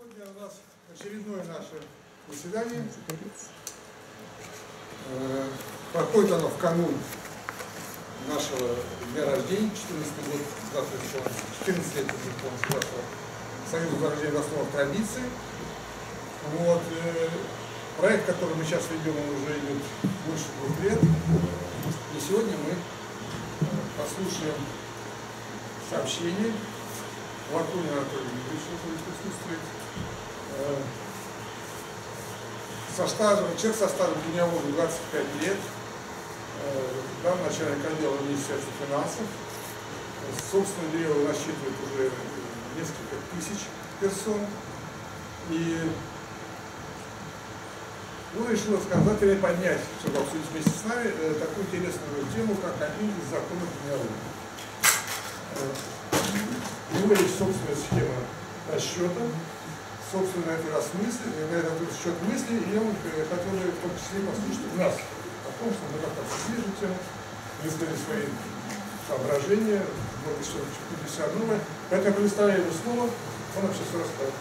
Сегодня у нас очередное наше заседание. Проходит оно в канун нашего дня рождения, 14-й год, завтра 14 лет нашего Союза возрождения основ традиций. Вот, проект, который мы сейчас ведем, он уже идет больше 2 лет. И сегодня мы послушаем сообщение Лакунина Анатолия Юрьевича, который присутствует. Человек со стажем генеалога 25 лет, там начальник отдела Министерства финансов. Собственно, дело насчитывает уже несколько тысяч персон. И он решил рассказать или поднять, чтобы обсудить вместе с нами такую интересную тему, как один из законов генеалогии. У него есть собственная схема расчета, собственно, это этот счет мысли, и я хотел в том числе послушать нас о том, что мы как-то обсудили тему, высказали свои соображения, может, что-то чуть новое. Поэтому я предоставляю ему слово, он нам сейчас все расскажет.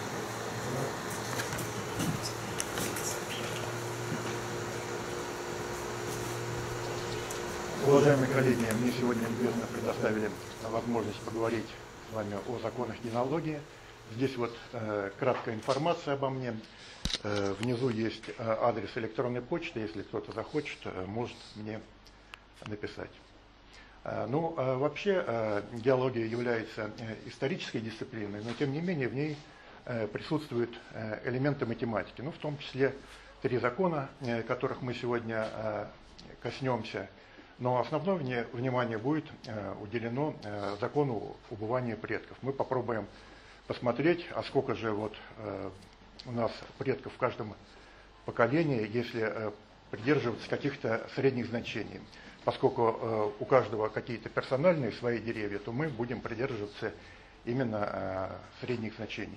Уважаемые коллеги, мне сегодня любезно предоставили возможность поговорить с вами о законах генеалогии. Здесь вот краткая информация обо мне. Внизу есть адрес электронной почты, если кто-то захочет, может мне написать. Ну, вообще геология является исторической дисциплиной, но тем не менее в ней присутствуют элементы математики, ну, в том числе 3 закона, которых мы сегодня коснемся. Но основное внимание будет уделено закону убывания предков. Мы попробуем посмотреть, а сколько же вот у нас предков в каждом поколении, если придерживаться каких-то средних значений. Поскольку у каждого какие-то персональные свои деревья, то мы будем придерживаться именно средних значений.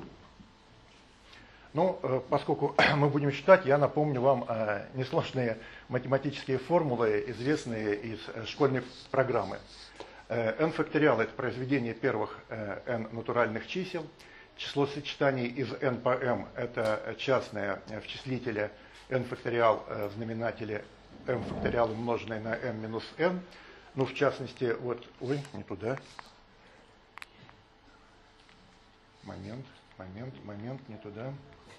Ну, поскольку мы будем считать, я напомню вам несложные математические формулы, известные из школьной программы. n факториал – это произведение первых n натуральных чисел. Число сочетаний из n по m – это частное в числителе n факториал в знаменателе m факториал умноженное на m минус n. Ну, в частности, вот, ой, не туда. Момент, не туда.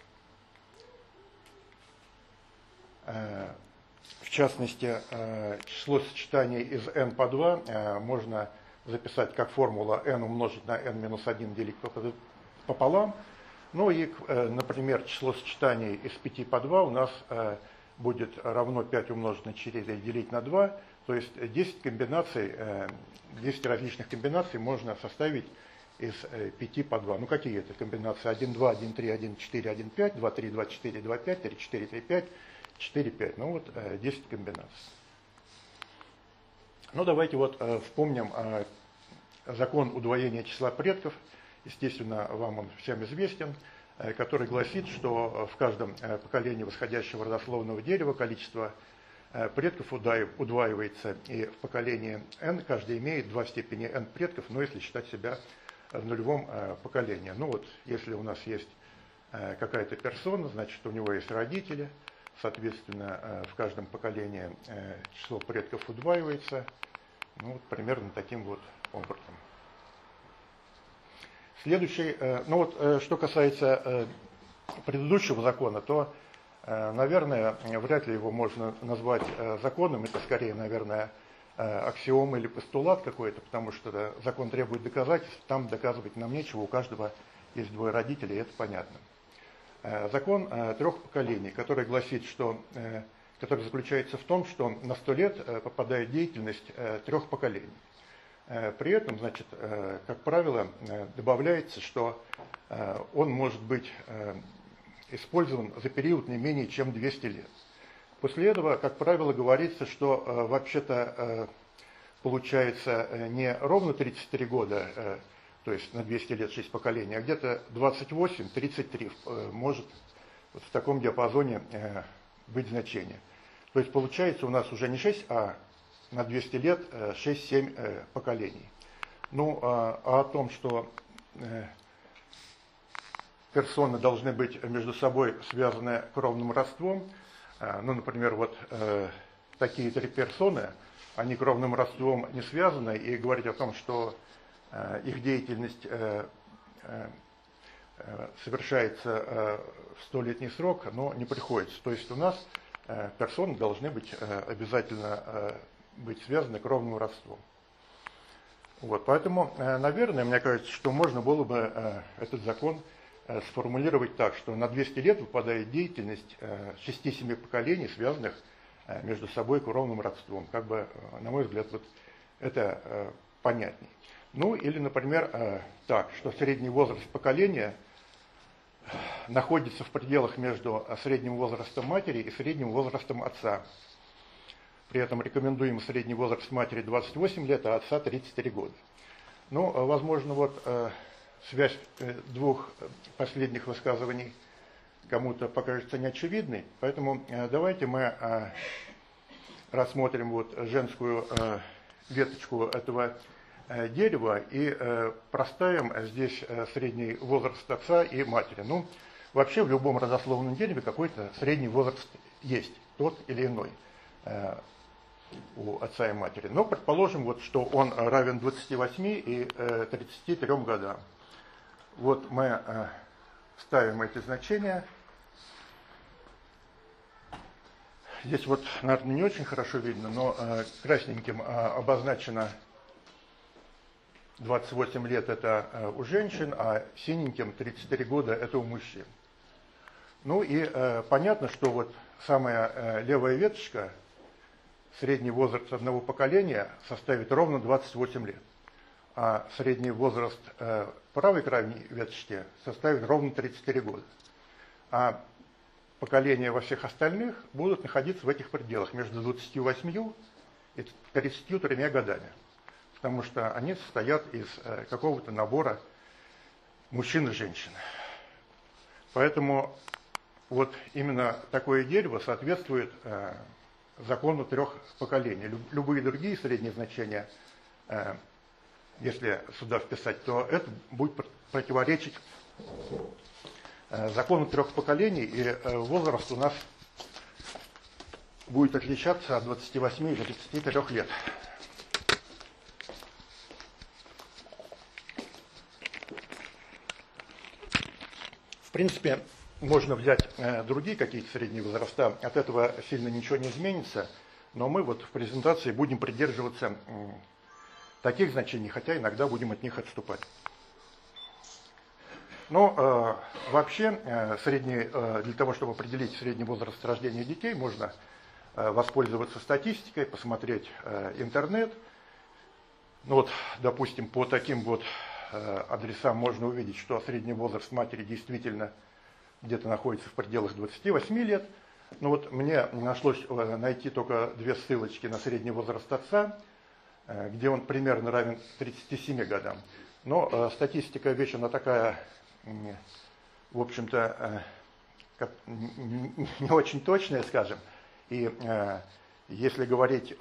В частности, число сочетаний из n по 2 можно записать как формула n умножить на n минус 1 делить пополам. Ну и, например, число сочетаний из 5 по 2 у нас будет равно 5 умножить на 4 делить на 2. То есть 10 комбинаций, 10 различных комбинаций можно составить из 5 по 2. Ну какие это комбинации? 1, 2, 1, 3, 1, 4, 1, 5, 2, 3, 2, 4, 2, 5, 3, 4, 3, 5, 4, 5. Ну вот 10 комбинаций. Ну давайте вот вспомним закон удвоения числа предков. Естественно, вам он всем известен, который гласит, что в каждом поколении восходящего родословного дерева количество предков удваивается, и в поколении n каждый имеет 2 степени n предков, но если считать себя в нулевом поколении. Ну вот, если у нас есть какая-то персона, значит, у него есть родители, соответственно, в каждом поколении число предков удваивается, ну, вот, примерно таким вот образом. Следующий, ну вот, что касается предыдущего закона, то, наверное, вряд ли его можно назвать законом, это скорее, наверное, аксиома или постулат какой-то, потому что закон требует доказательств, там доказывать нам нечего, у каждого есть 2 родителей, и это понятно. Закон 3 поколений, который гласит, что, который заключается в том, что на 100 лет попадает деятельность 3 поколений. При этом, значит, как правило, добавляется, что он может быть использован за период не менее чем 200 лет. После этого, как правило, говорится, что вообще-то получается не ровно 33 года, то есть на 200 лет 6 поколений, а где-то 28-33 может вот в таком диапазоне быть значение. То есть получается у нас уже не 6, а на 200 лет 6-7 поколений. Ну, а о том, что персоны должны быть между собой связаны кровным родством. Ну, например, вот такие три персоны, они кровным родством не связаны, и говорить о том, что их деятельность совершается в 100-летний срок, но не приходится. То есть у нас персоны должны быть обязательно быть связаны кровным родством. Вот, поэтому, наверное, мне кажется, что можно было бы этот закон сформулировать так, что на 200 лет выпадает деятельность 6-7 поколений, связанных между собой кровным родством. Как бы, на мой взгляд, вот это понятней. Ну, или, например, так, что средний возраст поколения находится в пределах между средним возрастом матери и средним возрастом отца. При этом рекомендуем средний возраст матери 28 лет, а отца 33 года. Ну, возможно, вот связь двух последних высказываний кому-то покажется неочевидной, поэтому давайте мы рассмотрим вот женскую веточку этого дерева и проставим здесь средний возраст отца и матери. Ну, вообще в любом родословном дереве какой-то средний возраст есть, тот или иной, у отца и матери. Но предположим, вот, что он равен 28 и 33 годам. Вот мы ставим эти значения. Здесь вот, наверное, не очень хорошо видно, но красненьким обозначено 28 лет это у женщин, а синеньким 33 года это у мужчин. Ну и понятно, что вот самая левая веточка, средний возраст одного поколения составит ровно 28 лет, а средний возраст правой крайней веточки составит ровно 34 года. А поколения во всех остальных будут находиться в этих пределах между 28 и 33 годами, потому что они состоят из какого-то набора мужчин и женщин. Поэтому вот именно такое дерево соответствует закону трех поколений. Любые другие средние значения, если сюда вписать, то это будет противоречить закону трех поколений, и возраст у нас будет отличаться от 28 до 33 лет. В принципе, можно взять другие какие-то средние возраста, от этого сильно ничего не изменится, но мы вот в презентации будем придерживаться таких значений, хотя иногда будем от них отступать. Но вообще для того, чтобы определить средний возраст рождения детей, можно воспользоваться статистикой, посмотреть интернет. Ну вот, допустим, по таким вот адресам можно увидеть, что средний возраст матери действительно где-то находится в пределах 28 лет. Но вот мне нашлось найти только две ссылочки на средний возраст отца, где он примерно равен 37 годам. Но статистика вещь, она такая, в общем-то, не очень точная, скажем. И если говорить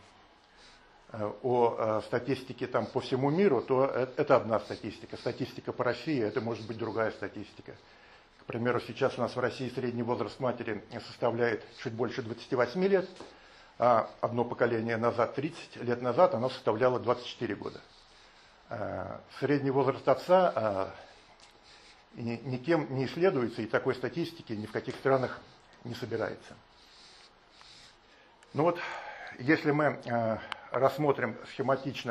о статистике там по всему миру, то это одна статистика. Статистика по России, это может быть другая статистика. К примеру, сейчас у нас в России средний возраст матери составляет чуть больше 28 лет, а одно поколение назад, 30 лет назад, оно составляло 24 года. Средний возраст отца никем не исследуется, и такой статистики ни в каких странах не собирается. Ну вот, если мы рассмотрим схематично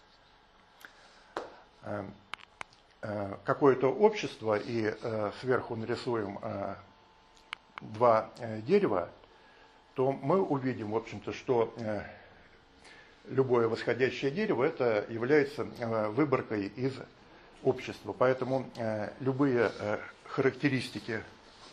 какое-то общество и сверху нарисуем два дерева, то мы увидим, в общем-то, что любое восходящее дерево это является выборкой из общества. Поэтому любые характеристики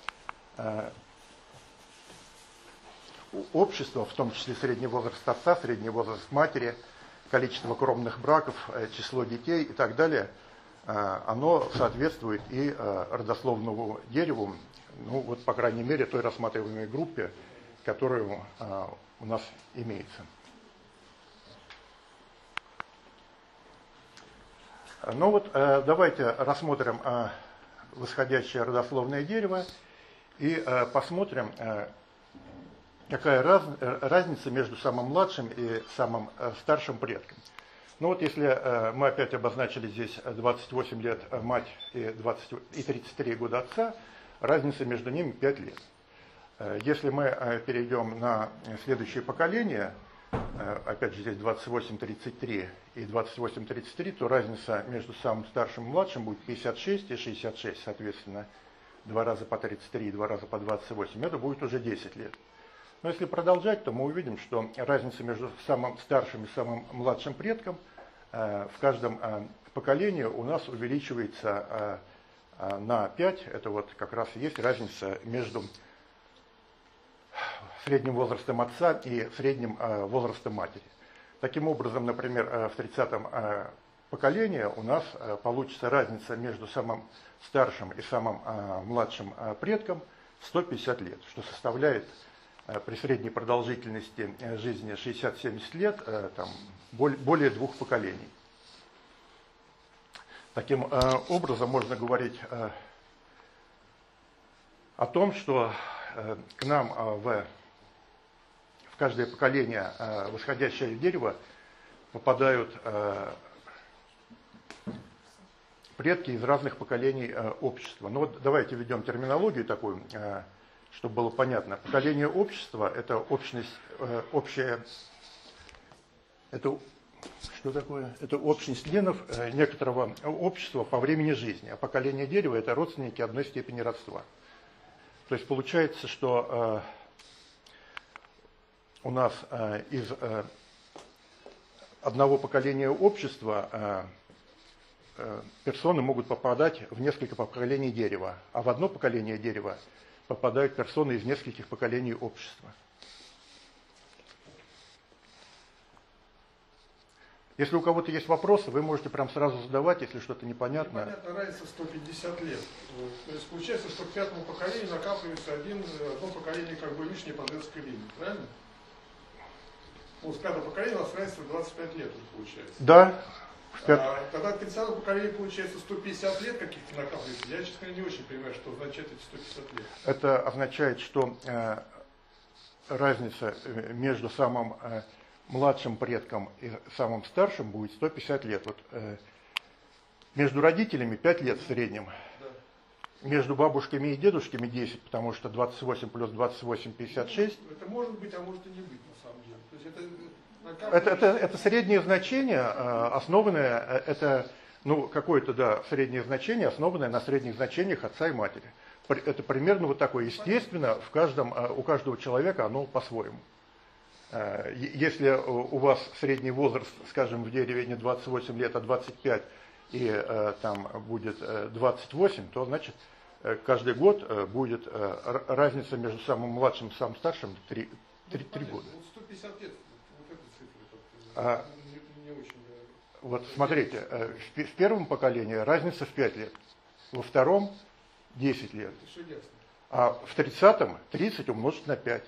общества, в том числе средний возраст отца, средний возраст матери, количество кровных браков, число детей и так далее, оно соответствует и родословному дереву, ну вот по крайней мере той рассматриваемой группе, которая у нас имеется. Ну вот давайте рассмотрим восходящее родословное дерево и посмотрим, какая разница между самым младшим и самым старшим предком. Ну вот если мы опять обозначили здесь 28 лет мать и 33 года отца, разница между ними 5 лет. Если мы перейдем на следующее поколение, опять же здесь 28-33 и 28-33, то разница между самым старшим и младшим будет 56 и 66, соответственно, 2 раза по 33 и 2 раза по 28, это будет уже 10 лет. Но если продолжать, то мы увидим, что разница между самым старшим и самым младшим предком в каждом поколении у нас увеличивается на 5. Это вот как раз и есть разница между средним возрастом отца и средним возрастом матери. Таким образом, например, в 30-м поколении у нас получится разница между самым старшим и самым младшим предком 150 лет, что составляет при средней продолжительности жизни 60-70 лет там, более 2 поколений. Таким образом, можно говорить о том, что к нам в каждое поколение восходящее дерево попадают предки из разных поколений общества. Ну вот давайте введем терминологию такую, чтобы было понятно. Поколение общества – это общность, это что такое? Это общность членов некоторого общества по времени жизни. А поколение дерева – это родственники одной степени родства. То есть получается, что у нас из одного поколения общества персоны могут попадать в несколько поколений дерева, а в одно поколение дерева попадают персоны из нескольких поколений общества. Если у кого-то есть вопросы, вы можете прям сразу задавать, если что-то непонятно. Непонятно, разница 150 лет. То есть получается, что к 5-му поколению накапливается одно поколение как бы лишнее по женской линии, правильно? Ну, с 5-го поколения у нас разница 25 лет уже получается. Да. Тогда к 30-му поколению получается 150 лет каких-то накапливается. Я, честно говоря, не очень понимаю, что означает эти 150 лет. Это означает, что разница между самым младшим предком и самым старшим будет 150 лет. Вот, между родителями 5 лет в среднем. Да. Между бабушками и дедушками 10, потому что 28 плюс 28 – 56. Это может быть, а может и не быть на самом деле. То есть это среднее значение, основанное, это какое-то среднее значение, основанное на средних значениях отца и матери. Это примерно вот такое. Естественно, у каждого человека оно по-своему. Если у вас средний возраст, скажем, в дереве не 28 лет, а 25, и там будет 28, то значит каждый год будет разница между самым младшим и самым старшим 3 года. Вот 150 лет, вот эта цифра не очень. Вот смотрите, в первом поколении разница в 5 лет, во втором 10 лет, а в 30-м 30 умножить на 5.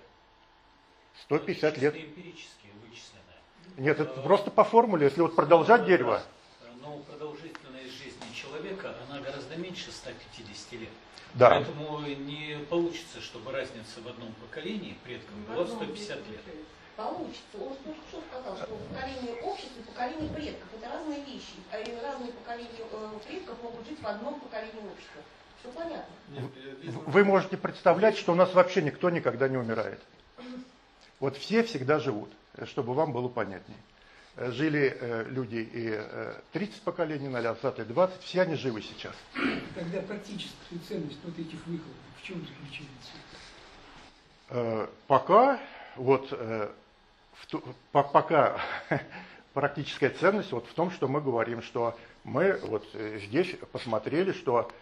150 лет. Эмпирически вычисленное. Нет, это просто по формуле, если вот продолжать дерево. Но продолжительность жизни человека, она гораздо меньше 150 лет. Да. Поэтому не получится, чтобы разница в одном поколении предков была 150 лет. Получится. Он только что сказал, что поколение общества и поколение предков – это разные вещи. А разные поколения предков могут жить в одном поколении общества. Все понятно. Вы можете представлять, что у нас вообще никто никогда не умирает. Вот все всегда живут, чтобы вам было понятнее. Жили люди и 30 поколений назад, и 20, все они живы сейчас. Тогда практическая ценность вот этих выходов в чем заключается? Пока практическая ценность в том, что мы говорим, что мы вот здесь посмотрели, что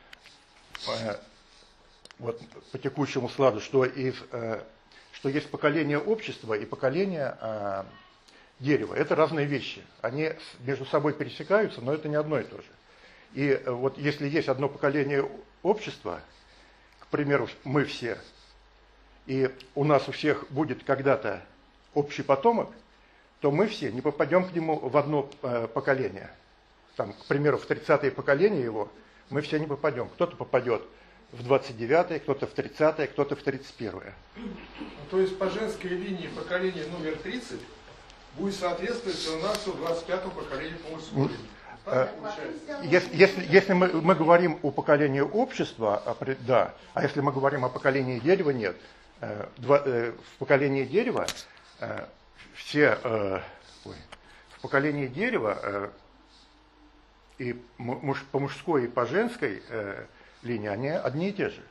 вот по текущему складу, что есть поколение общества и поколение дерева. Это разные вещи. Они между собой пересекаются, но это не одно и то же. И вот если есть одно поколение общества, к примеру, мы все, и у нас у всех будет когда-то общий потомок, то мы все не попадем к нему в одно поколение. Там, к примеру, в 30-е поколение его мы все не попадем. Кто-то попадет в 29-е, кто-то в 30-е, кто-то в 31-е. То есть по женской линии поколение номер 30 будет соответствовать у нас 25-му поколению по мужской линии. Так получается? Если мы говорим о поколении общества, да, а если мы говорим о поколении дерева, нет. В поколении дерева в поколении дерева и по мужской и по женской линии они одни и те же.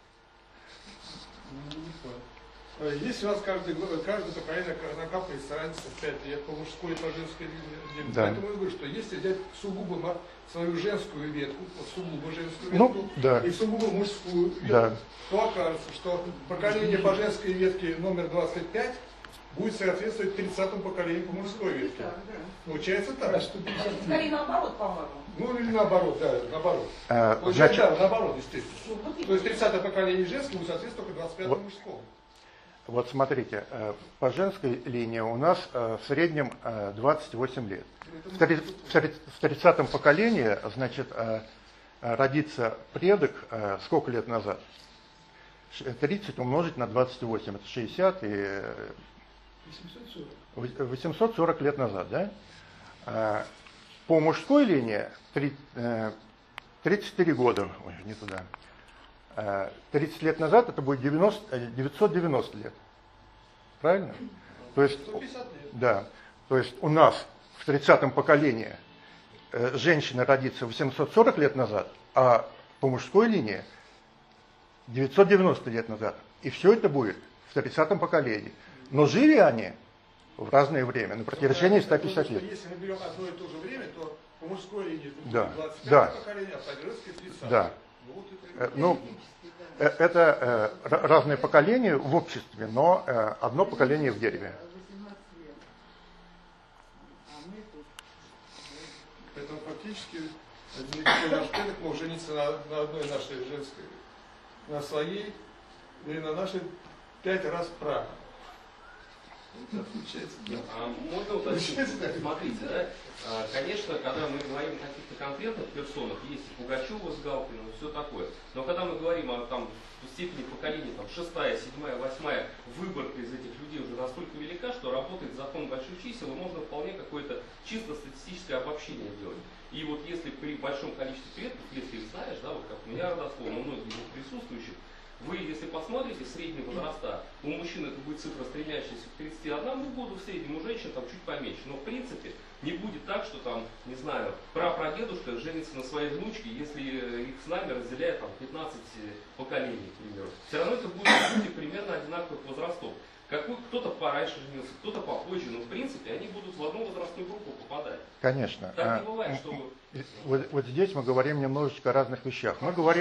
Если у нас каждое поколение накапливается разница в 5 лет по мужской и по женской линии, да. поэтому я говорю, что если взять сугубо свою женскую ветку, сугубо женскую ветку, ну, да. и сугубо мужскую ветку, да. то окажется, что поколение по женской ветке номер 25 будет соответствовать 30-му поколению по мужской ветке. Получается так. Скорее наоборот, по-моему. Ну или наоборот, да, наоборот. Значит, да, наоборот, естественно. То есть 30-е поколение женского будет соответствовать только 25-му мужскому. Вот смотрите, по женской линии у нас в среднем 28 лет. В 30-м поколении, значит, родится предок сколько лет назад? 30 умножить на 28, это 60 и 840 лет назад, да? По мужской линии 34 года, ой, не туда. 30 лет назад это будет 990 лет. Правильно? То есть, 150 лет. да, то есть у нас в 30-м поколении женщина родится 840 лет назад, а по мужской линии 990 лет назад. И все это будет в 30-м поколении. Но жили они в разное время, на протяжении 150 лет. Если мы берем одно и то же время, то по мужской линии это будет Да, 25 да. поколение, а по женской 30. Да. Вот это... Ну, это разные поколения в обществе, но одно поколение в дереве. Поэтому фактически наш предок мог жениться на одной нашей женской, на своей, или на нашей 5 раз прах. Можно уточнить? Смотрите, да? Конечно, когда мы говорим о каких-то конкретных персонах, есть и Пугачева с Галкиным, все такое. Но когда мы говорим о там, степени поколения, там, 6-я, 7-я, 8-я, выборка из этих людей уже настолько велика, что работает закон больших чисел, и можно вполне какое-то чисто статистическое обобщение делать. И вот если при большом количестве предков, если их знаешь, да, вот как у меня родословно, у многих из присутствующих, вы, если посмотрите средние возраста, у мужчин это будет цифра, стремящаяся к 31 году, в среднем у женщин там чуть поменьше. Но в принципе не будет так, что там, не знаю, прапрадедушка женится на своей внучке, если их с нами разделяет там 15 поколений, к примеру. Все равно это будут люди примерно одинаковых возрастов. Кто-то пораньше женился, кто-то попозже, но в принципе они будут в одну возрастную группу попадать. Конечно. Так не бывает, что... Вот здесь мы говорим немножечко о разных вещах.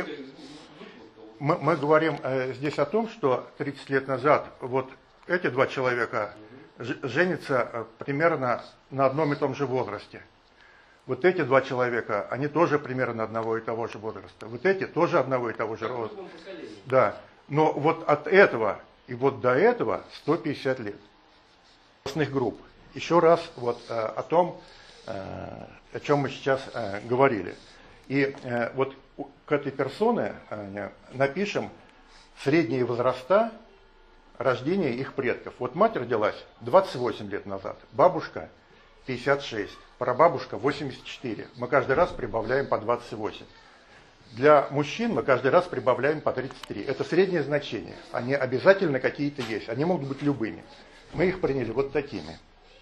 Мы говорим здесь о том, что 30 лет назад вот эти два человека женятся примерно на одном и том же возрасте. Вот эти два человека, они тоже примерно одного и того же возраста. Вот эти тоже одного и того же возраста. Да. Но вот от этого и вот до этого 150 лет. Возрастных групп. Еще раз вот о том, о чем мы сейчас говорили. И вот к этой персоне напишем средние возраста рождения их предков. Вот мать родилась 28 лет назад, бабушка 56, прабабушка 84. Мы каждый раз прибавляем по 28. Для мужчин мы каждый раз прибавляем по 33. Это среднее значение. Они обязательно какие-то есть. Они могут быть любыми. Мы их приняли вот такими.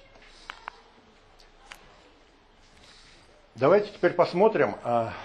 Давайте теперь посмотрим,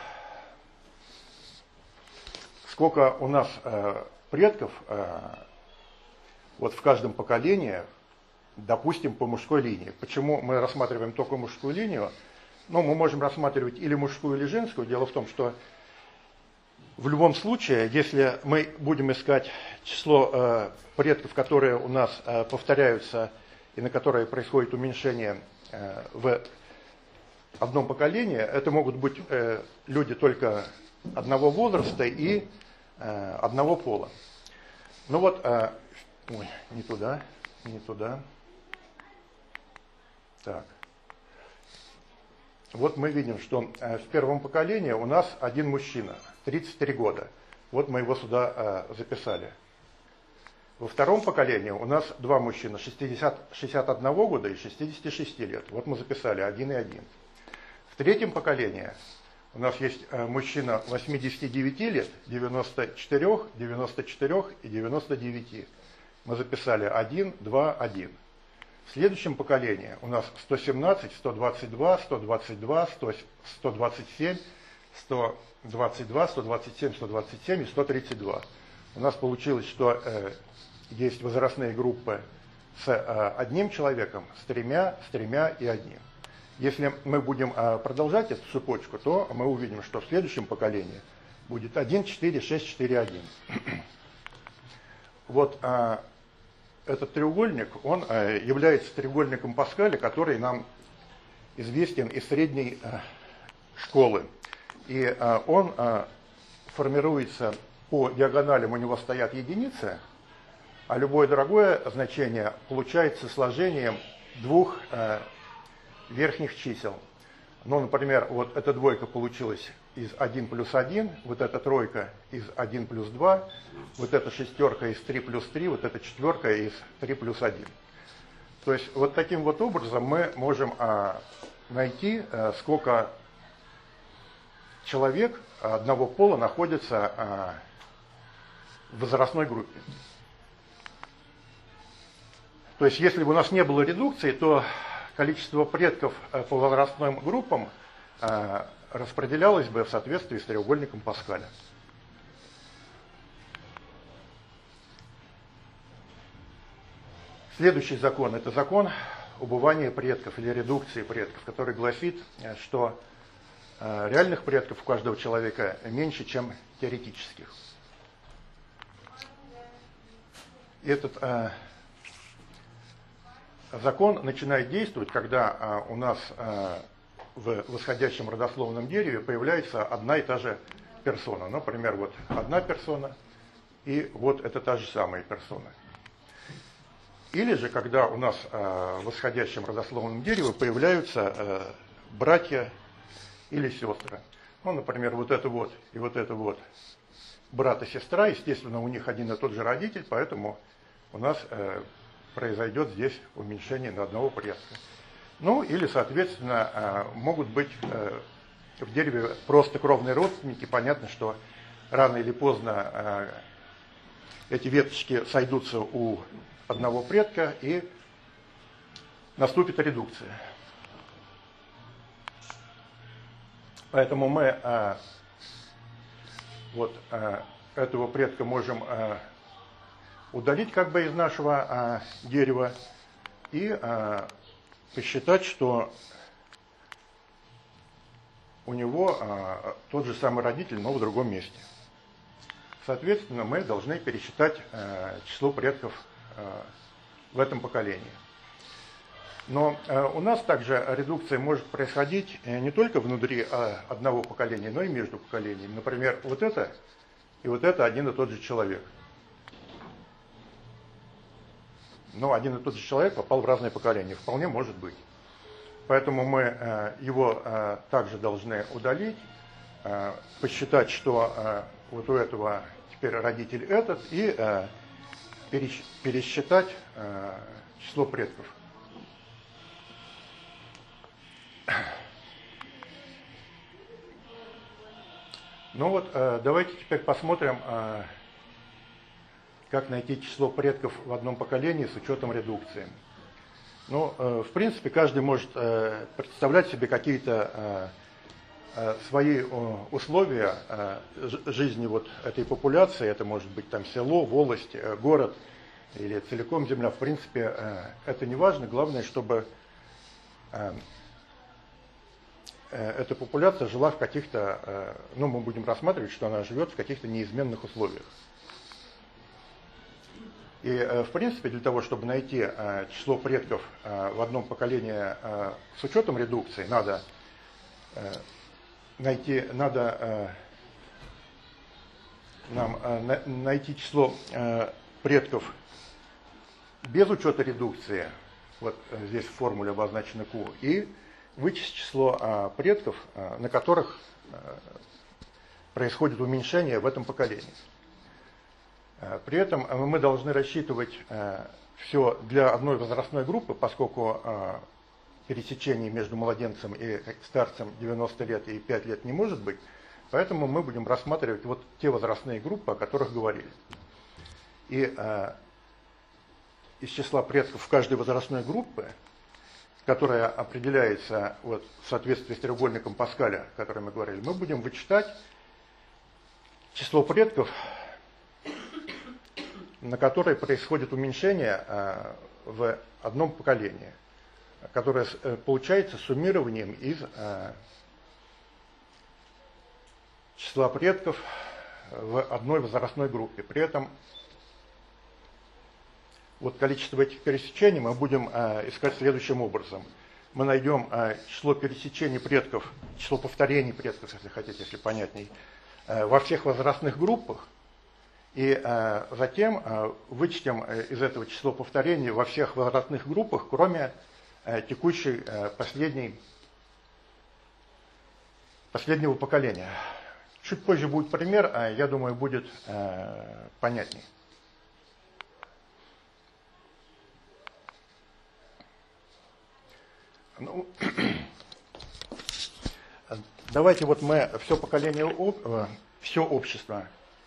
сколько у нас предков вот в каждом поколении, допустим, по мужской линии. Почему мы рассматриваем только мужскую линию? Ну, мы можем рассматривать или мужскую, или женскую. Дело в том, что в любом случае, если мы будем искать число предков, которые у нас повторяются и на которые происходит уменьшение в одном поколении, это могут быть люди только одного возраста и одного пола. Ну вот, ой, не туда. Так. вот мы видим, что в первом поколении у нас один мужчина, 33 года. Вот мы его сюда записали. Во втором поколении у нас два мужчины, 61 года и 66 лет. Вот мы записали 1 и 1. В третьем поколении у нас есть мужчина 89 лет, 94, 94 и 99. Мы записали 1, 2, 1. В следующем поколении у нас 117, 122, 122, 127, 122, 127, 127 и 132. У нас получилось, что есть возрастные группы с одним человеком, с тремя и одним. Если мы будем продолжать эту цепочку, то мы увидим, что в следующем поколении будет 1, 4, 6, 4, 1. Вот этот треугольник, он является треугольником Паскаля, который нам известен из средней школы. И он формируется по диагоналям, у него стоят единицы, а любое другое значение получается сложением двух верхних чисел. Ну, например, вот эта двойка получилась из 1 плюс 1, вот эта тройка из 1 плюс 2, вот эта шестерка из 3 плюс 3, вот эта четверка из 3 плюс 1. То есть вот таким вот образом мы можем найти, сколько человек одного пола находится в возрастной группе. То есть если бы у нас не было редукции, то количество предков по возрастным группам распределялось бы в соответствии с треугольником Паскаля. Следующий закон – это закон убывания предков или редукции предков, который гласит, что реальных предков у каждого человека меньше, чем теоретических. И этот закон начинает действовать, когда у нас в восходящем родословном дереве появляется одна и та же персона. Например, вот одна персона, и вот это та же самая персона. Или же, когда у нас в восходящем родословном дереве появляются братья или сестры. Ну, например, вот это вот и вот это вот брат и сестра, естественно, у них один и тот же родитель, поэтому у нас произойдет здесь уменьшение на одного предка. Ну, или, соответственно, могут быть в дереве просто кровные родственники. Понятно, что рано или поздно эти веточки сойдутся у одного предка, и наступит редукция. Поэтому мы вот этого предка можем удалить как бы из нашего дерева и посчитать, что у него тот же самый родитель, но в другом месте. Соответственно, мы должны пересчитать число предков в этом поколении. Но у нас также редукция может происходить не только внутри одного поколения, но и между поколениями. Например, вот это и вот это один и тот же человек. Но один и тот же человек попал в разные поколения. Вполне может быть. Поэтому мы его также должны удалить, посчитать, что вот у этого теперь родитель этот, и пересчитать число предков. Ну вот, давайте теперь посмотрим, как найти число предков в одном поколении с учетом редукции. Ну, в принципе, каждый может представлять себе какие-то свои условия жизни вот этой популяции. Это может быть там село, волость, город или целиком земля. В принципе, это не важно. Главное, чтобы эта популяция жила в каких-то, ну, мы будем рассматривать, что она живет в каких-то неизменных условиях. И, в принципе, для того, чтобы найти число предков в одном поколении с учетом редукции, надо нам найти число предков без учета редукции, вот здесь в формуле обозначено Q, и вычесть число предков, на которых происходит уменьшение в этом поколении. При этом мы должны рассчитывать все для одной возрастной группы, поскольку пересечений между младенцем и старцем 90 лет и 5 лет не может быть, поэтому мы будем рассматривать вот те возрастные группы, о которых говорили. И из числа предков в каждой возрастной группе, которая определяется вот, в соответствии с треугольником Паскаля, о котором мы говорили, мы будем вычитать число предков, на которые происходит уменьшение в одном поколении, которое получается суммированием из числа предков в одной возрастной группе. При этом вот количество этих пересечений мы будем искать следующим образом. Мы найдем число пересечений предков, число повторений предков, если хотите, если понятней, во всех возрастных группах, и затем вычтем из этого число повторений во всех возрастных группах, кроме текущей последнего поколения. Чуть позже будет пример, я думаю, будет понятней. Ну, давайте вот мы все поколение, все общество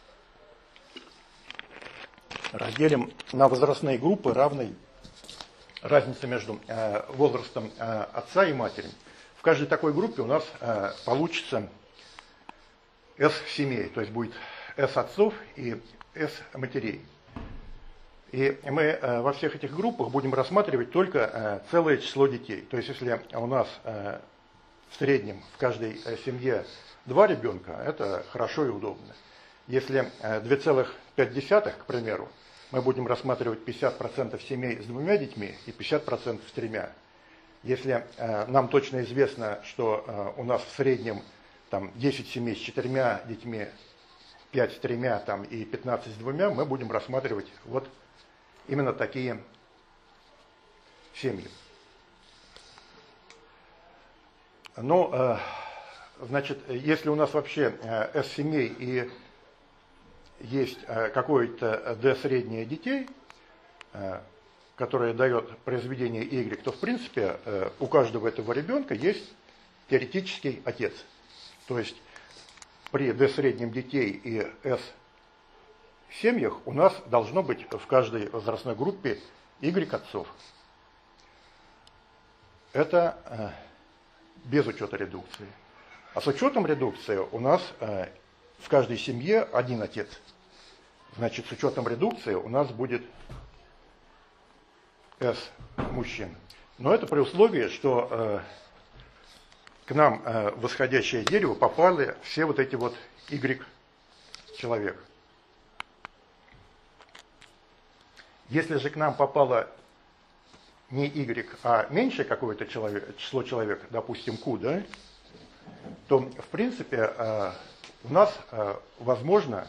разделим на возрастные группы, равной разнице между возрастом отца и матери. В каждой такой группе у нас получится S семей, то есть будет S отцов и S матерей. И мы во всех этих группах будем рассматривать только целое число детей. То есть если у нас в среднем в каждой семье 2 ребенка, это хорошо и удобно. Если 2,5, к примеру, мы будем рассматривать 50% семей с 2 детьми и 50% с 3. Если нам точно известно, что у нас в среднем там, 10 семей с 4 детьми, 5 с 3 там, и 15 с 2, мы будем рассматривать вот именно такие семьи. Ну, значит, если у нас вообще S-семей и есть какое-то D среднее детей, которое дает произведение Y, то в принципе у каждого этого ребенка есть теоретический отец. То есть при D среднем детей и S семьях у нас должно быть в каждой возрастной группе Y отцов. Это без учета редукции. А с учетом редукции у нас в каждой семье 1 отец. Значит, с учетом редукции у нас будет S мужчин. Но это при условии, что к нам в восходящее дерево попали все вот эти вот Y человек. Если же к нам попало не Y, а меньшее какое-то число человек, допустим, Q, да, то, в принципе, у нас возможно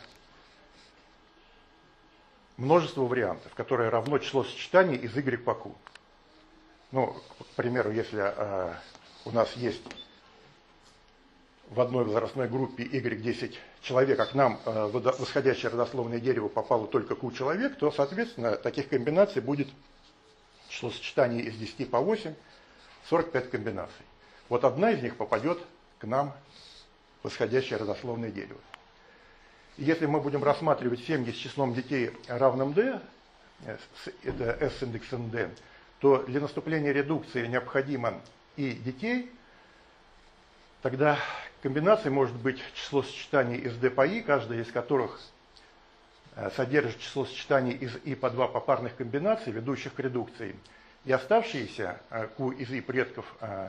множество вариантов, которое равно число сочетаний из Y по Q. Ну, к примеру, если у нас есть в одной возрастной группе Y 10 человек, а к нам в восходящее родословное дерево попало только Q человек, то, соответственно, таких комбинаций будет число сочетаний из 10 по 8, 45 комбинаций. Вот одна из них попадет к нам в восходящее родословное дерево. И если мы будем рассматривать семьи с числом детей равным D, это S с индексом D, то для наступления редукции необходимо и детей, тогда комбинаций может быть число сочетаний из D по I, каждая из которых содержит число сочетаний из I по 2 попарных комбинаций, ведущих к редукции. И оставшиеся Q из I предков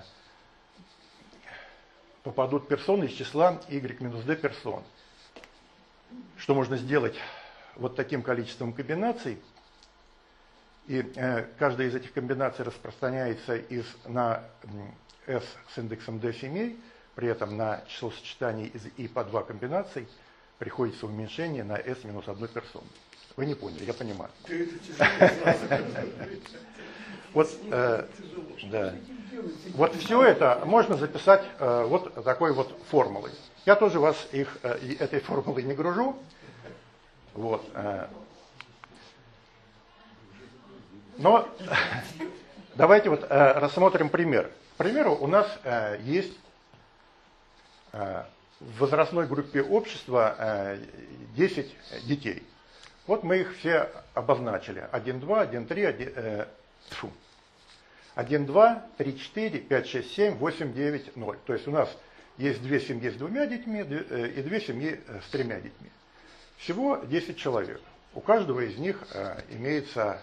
попадут персоны из числа Y минус D персон. Что можно сделать вот таким количеством комбинаций. И каждая из этих комбинаций распространяется на S с индексом D семей, при этом на число сочетаний из I по 2 комбинаций приходится уменьшение на S минус 1 персон. Вы не поняли, я понимаю. Вот, да. делается. Вот все это можно записать вот такой вот формулой. Я тоже вас этой формулой не гружу. Вот. Но давайте вот рассмотрим пример. К примеру, у нас есть в возрастной группе общества 10 детей. Вот мы их все обозначили. 1, 2, 1, 3, 1, 2, 3, 4, 5, 6, 7, 8, 9, 0. То есть у нас есть 2 семьи с 2 детьми и 2 семьи с 3 детьми. Всего 10 человек. У каждого из них имеется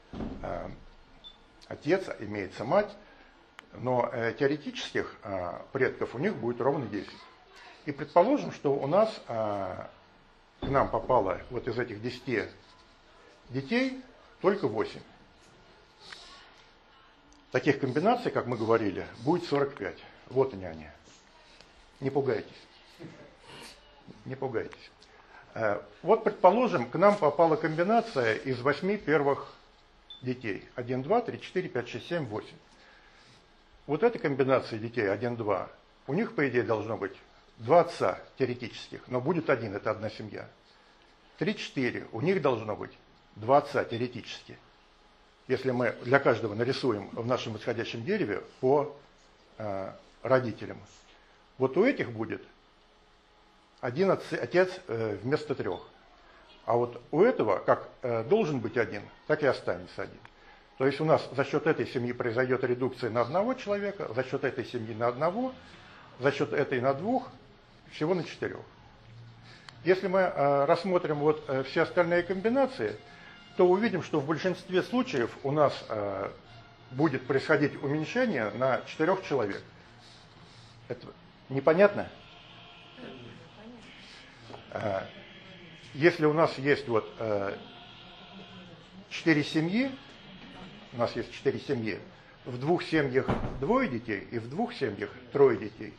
отец, имеется мать, но теоретических предков у них будет ровно 10. И предположим, что у нас к нам попало вот из этих 10 детей только 8. Таких комбинаций, как мы говорили, будет 45. Вот они. Не пугайтесь. Не пугайтесь. Вот, предположим, к нам попала комбинация из 8 первых детей. 1, 2, 3, 4, 5, 6, 7, 8. Вот эта комбинация детей 1, 2, у них, по идее, должно быть 2 отца теоретических, но будет один, это одна семья. 3, 4, у них должно быть 2 отца теоретически. Если мы для каждого нарисуем в нашем исходящем дереве по родителям. Вот у этих будет один отец вместо 3. А вот у этого, как должен быть один, так и останется один. То есть у нас за счет этой семьи произойдет редукция на одного человека, за счет этой семьи на одного, за счет этой на 2, всего на 4. Если мы рассмотрим вот все остальные комбинации, то увидим, что в большинстве случаев у нас будет происходить уменьшение на 4 человек. Это непонятно? Если у нас есть вот 4 семьи, у нас есть 4 семьи, в 2 семьях 2 детей и в 2 семьях 3 детей.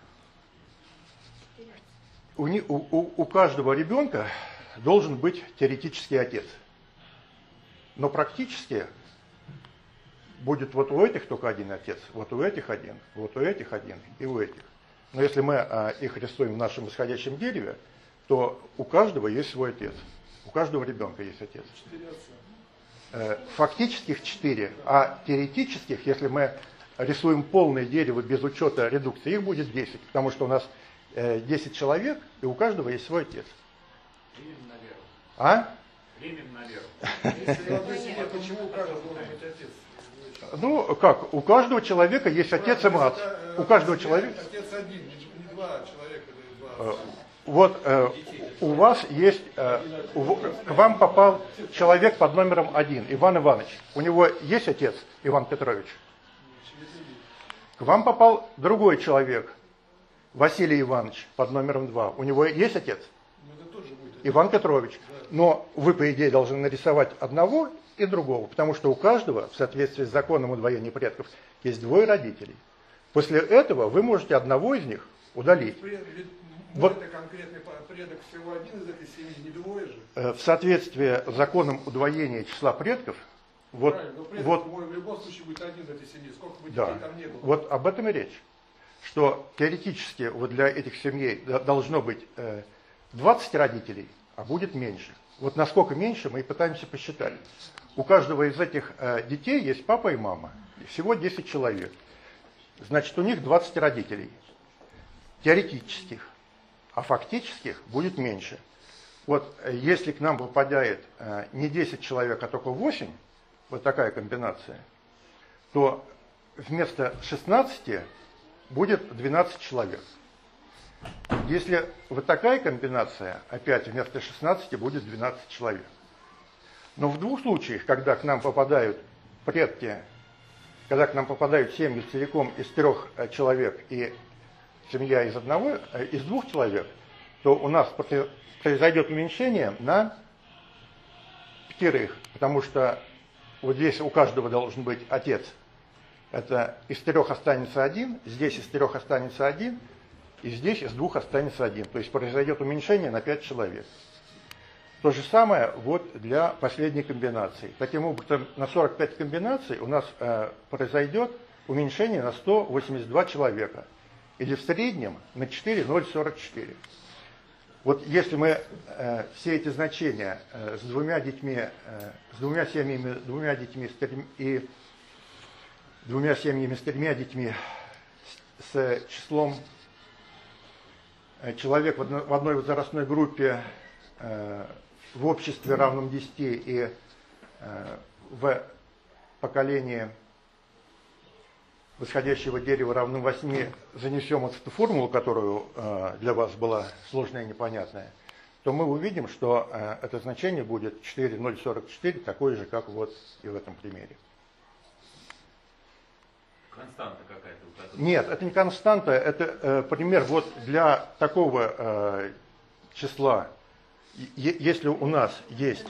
У каждого ребенка должен быть теоретический отец. Но практически будет вот у этих только один отец, вот у этих один, вот у этих один и у этих. Но если мы их рисуем в нашем исходящем дереве, то у каждого есть свой отец. У каждого ребенка есть отец. Фактических 4, а теоретических, если мы рисуем полное дерево без учета редукции, их будет 10, потому что у нас 10 человек, и у каждого есть свой отец. Примем на веру. А? Примем на веру. Если в одной семье, почему у каждого должен быть отец? Ну, как? У каждого человека есть отец и мать. У каждого человека... Отец один, не 2 человека, или 2 отца. Вот у вас есть, к вам попал человек под номером 1, Иван Иванович. У него есть отец, Иван Петрович? К вам попал другой человек, Василий Иванович, под номером 2. У него есть отец? Иван Петрович. Но вы, по идее, должны нарисовать одного и другого, потому что у каждого, в соответствии с законом удвоения предков, есть 2 родителей. После этого вы можете одного из них удалить. Вот, это конкретный предок всего один из этой семьи, не 2 же. В соответствии с законом удвоения числа предков, вот, предок мой в любом случае будет один из этой семьи, сколько бы детей там не было. Вот об этом и речь. Что теоретически вот для этих семей должно быть 20 родителей, а будет меньше. Вот насколько меньше, мы и пытаемся посчитать. У каждого из этих детей есть папа и мама. Всего 10 человек. Значит, у них 20 родителей. Теоретических. А фактических будет меньше. Вот если к нам попадает не 10 человек, а только 8, вот такая комбинация, то вместо 16 будет 12 человек. Если вот такая комбинация, опять вместо 16 будет 12 человек. Но в 2 случаях, когда к нам попадают предки, когда к нам попадают семьи целиком из 3 человек и семья из 2 человек, то у нас произойдет уменьшение на 5, потому что вот здесь у каждого должен быть отец. Это из 3 останется 1, здесь из 3 останется 1, и здесь из 2 останется 1. То есть произойдет уменьшение на 5 человек. То же самое вот для последней комбинации. Таким образом, на 45 комбинаций у нас произойдет уменьшение на 182 человека. Или в среднем на 4,044. Вот если мы все эти значения с двумя детьми, с двумя семьями, и двумя семьями с тремя детьми, с числом человек в одной возрастной группе в обществе равном 10 и в поколении восходящего дерева равным 8 занесем вот эту формулу, которую для вас была сложная и непонятная, то мы увидим, что это значение будет 4,044, такое же, как вот и в этом примере. Константа какая-то? Нет, это не константа, это пример вот для такого числа. Если у нас есть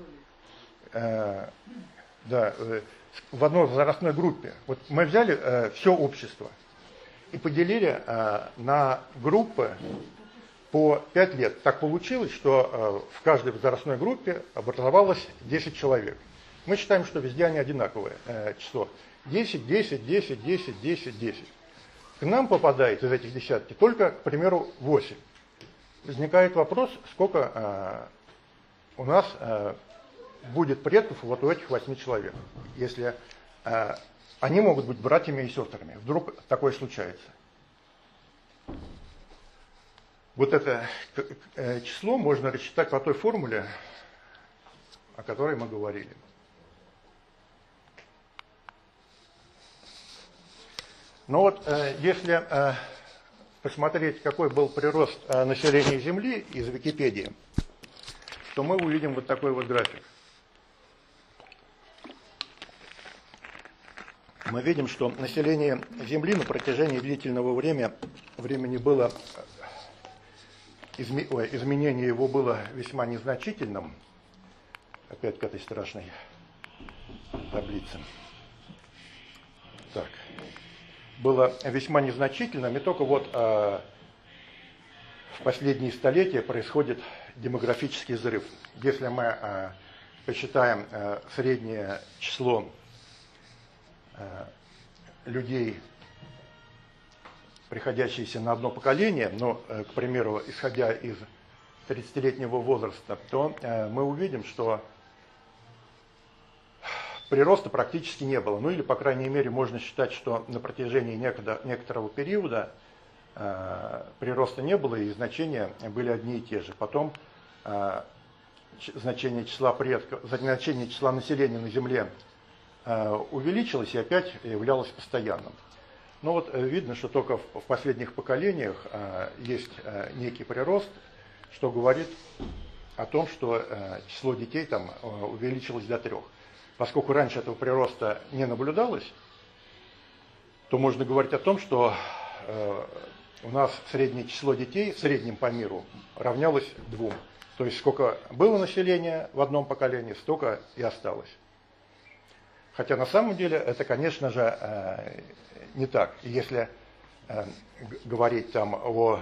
в одной возрастной группе, вот мы взяли все общество и поделили на группы по 5 лет. Так получилось, что в каждой возрастной группе образовалось 10 человек. Мы считаем, что везде они одинаковое число. 10, 10, 10, 10, 10, 10. К нам попадает из этих десятки только, к примеру, 8. Возникает вопрос, сколько у нас будет предков вот у этих 8 человек, если они могут быть братьями и сестрами. Вдруг такое случается. Вот это число можно рассчитать по той формуле, о которой мы говорили. Но вот если посмотреть, какой был прирост населения Земли из Википедии, то мы увидим вот такой вот график. Мы видим, что население Земли на протяжении длительного времени было, изменение его было весьма незначительным. Опять к этой страшной таблице. Так. Было весьма незначительным, и только вот в последние столетия происходит демографический взрыв. Если мы посчитаем среднее число людей, приходящиеся на одно поколение, но, к примеру, исходя из 30-летнего возраста, то мы увидим, что прироста практически не было. Ну или, по крайней мере, можно считать, что на протяжении некоторого периода прироста не было, и значения были одни и те же. Потом значение числа населения на Земле увеличилось и опять являлось постоянным. Но вот видно, что только в последних поколениях есть некий прирост, что говорит о том, что число детей там увеличилось до 3. Поскольку раньше этого прироста не наблюдалось, то можно говорить о том, что у нас среднее число детей в среднем по миру равнялось 2. То есть сколько было населения в одном поколении, столько и осталось. Хотя на самом деле это, конечно же, не так. И если говорить там о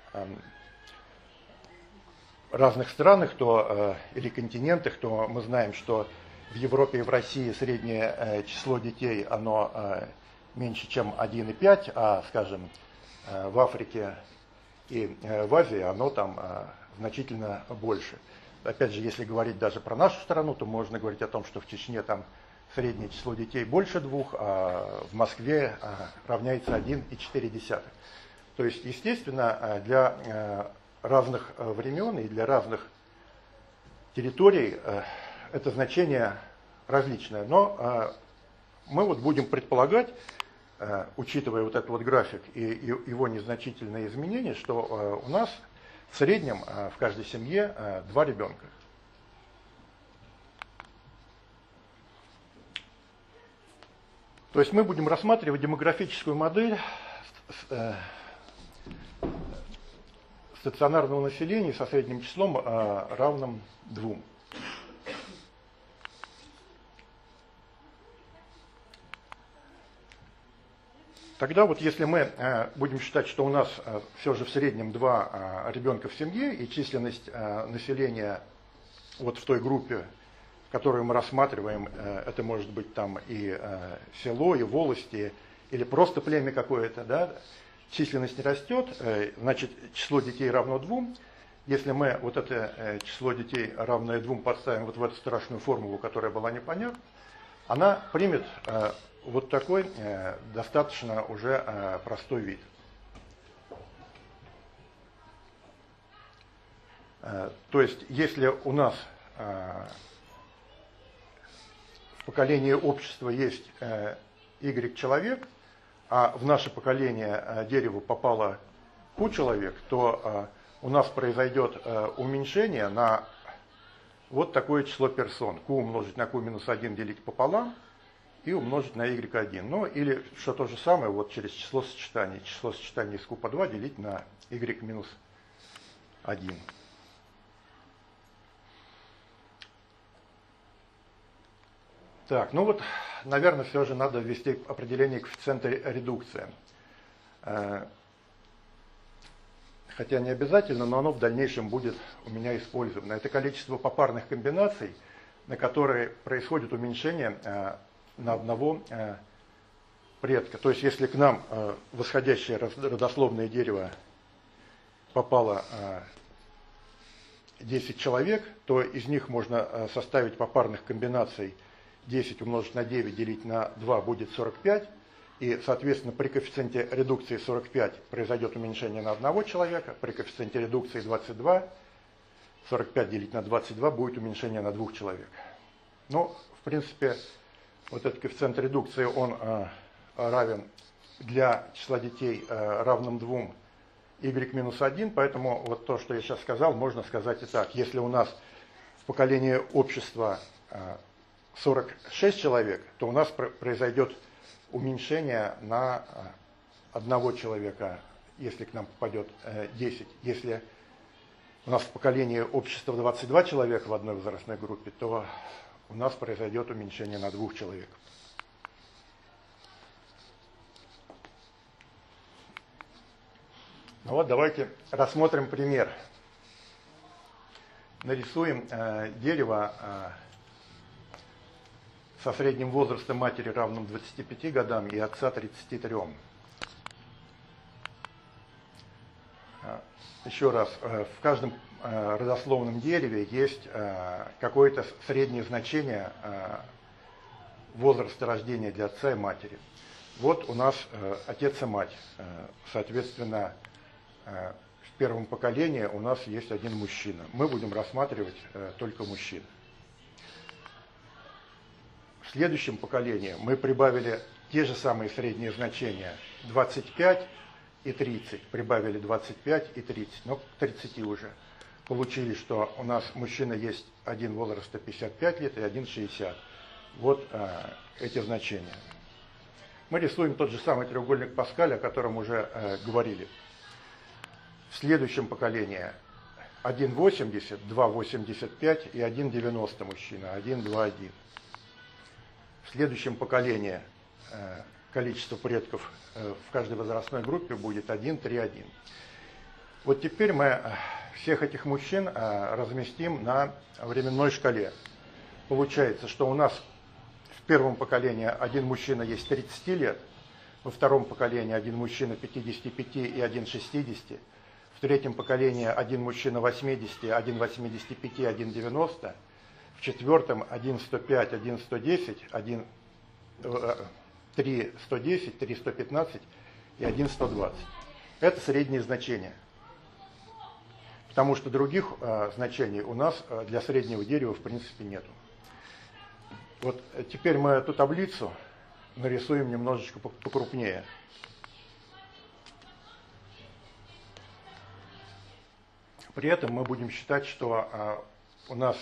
разных странах или континентах, то мы знаем, что в Европе и в России среднее число детей, оно меньше, чем 1,5, а, скажем, в Африке и в Азии оно там значительно больше. Опять же, если говорить даже про нашу страну, то можно говорить о том, что в Чечне там среднее число детей больше 2, а в Москве равняется 1,4. То есть, естественно, для разных времен и для разных территорий это значение различное. Но мы вот будем предполагать, учитывая вот этот вот график и его незначительные изменения, что у нас в среднем в каждой семье 2 ребенка. То есть мы будем рассматривать демографическую модель стационарного населения со средним числом равным 2. Тогда вот если мы будем считать, что у нас все же в среднем 2 ребенка в семье, и численность населения вот в той группе, которую мы рассматриваем, это может быть там и село, и волости, или просто племя какое-то, да, численность не растет, значит число детей равно 2. Если мы вот это число детей, равное 2, подставим вот в эту страшную формулу, которая была непонятна, она примет вот такой достаточно уже простой вид. То есть, если у нас в поколении общества есть Y человек, а в наше поколение дереву попало Q человек, то у нас произойдет уменьшение на вот такое число персон. Q умножить на Q-1 делить пополам и умножить на Y1. Ну или что то же самое, вот через число сочетаний. Число сочетаний из Q по 2 делить на Y-1. Так, ну вот, наверное, все же надо ввести определение коэффициента редукции. Хотя не обязательно, но оно в дальнейшем будет у меня использовано. Это количество попарных комбинаций, на которые происходит уменьшение на одного предка. То есть, если к нам восходящее родословное дерево попало 10 человек, то из них можно составить попарных комбинаций 10 умножить на 9 делить на 2 будет 45. И, соответственно, при коэффициенте редукции 45 произойдет уменьшение на одного человека. При коэффициенте редукции 22, 45 делить на 22 будет уменьшение на 2 человек. Ну, в принципе, вот этот коэффициент редукции, он равен для числа детей равным 2 y-1, поэтому вот то, что я сейчас сказал, можно сказать и так. Если у нас в поколении общества 46 человек, то у нас произойдет уменьшение на одного человека, если к нам попадет 10. Если у нас в поколении общества 22 человека в одной возрастной группе, то у нас произойдет уменьшение на 2 человек. Ну вот, давайте рассмотрим пример. Нарисуем дерево со средним возрастом матери равным 25 годам и отца 33. Еще раз, в каждом родословном дереве есть какое-то среднее значение возраста рождения для отца и матери. Вот у нас отец и мать. Соответственно, в первом поколении у нас есть один мужчина. Мы будем рассматривать только мужчин. В следующем поколении мы прибавили те же самые средние значения 25 и 30. Прибавили 25 и 30, но к 30 уже. Получили, что у нас мужчина есть один возраста 55 лет и один 60. Вот эти значения. Мы рисуем тот же самый треугольник Паскаля, о котором уже говорили. В следующем поколении 1,80, 2,85 и 1,90 мужчина, 1,21. В следующем поколении количество предков в каждой возрастной группе будет 1, 3, 1. Вот теперь мы всех этих мужчин разместим на временной шкале. Получается, что у нас в первом поколении один мужчина есть 30 лет, во втором поколении один мужчина 55 и один 60, в третьем поколении один мужчина 80, один 85, один 90, в четвертом 1 105, 1 110, 3 110, 3 115 и 1 120. Это средние значения. Потому что других значений у нас для среднего дерева в принципе нету. Вот теперь мы эту таблицу нарисуем немножечко покрупнее. При этом мы будем считать, что у нас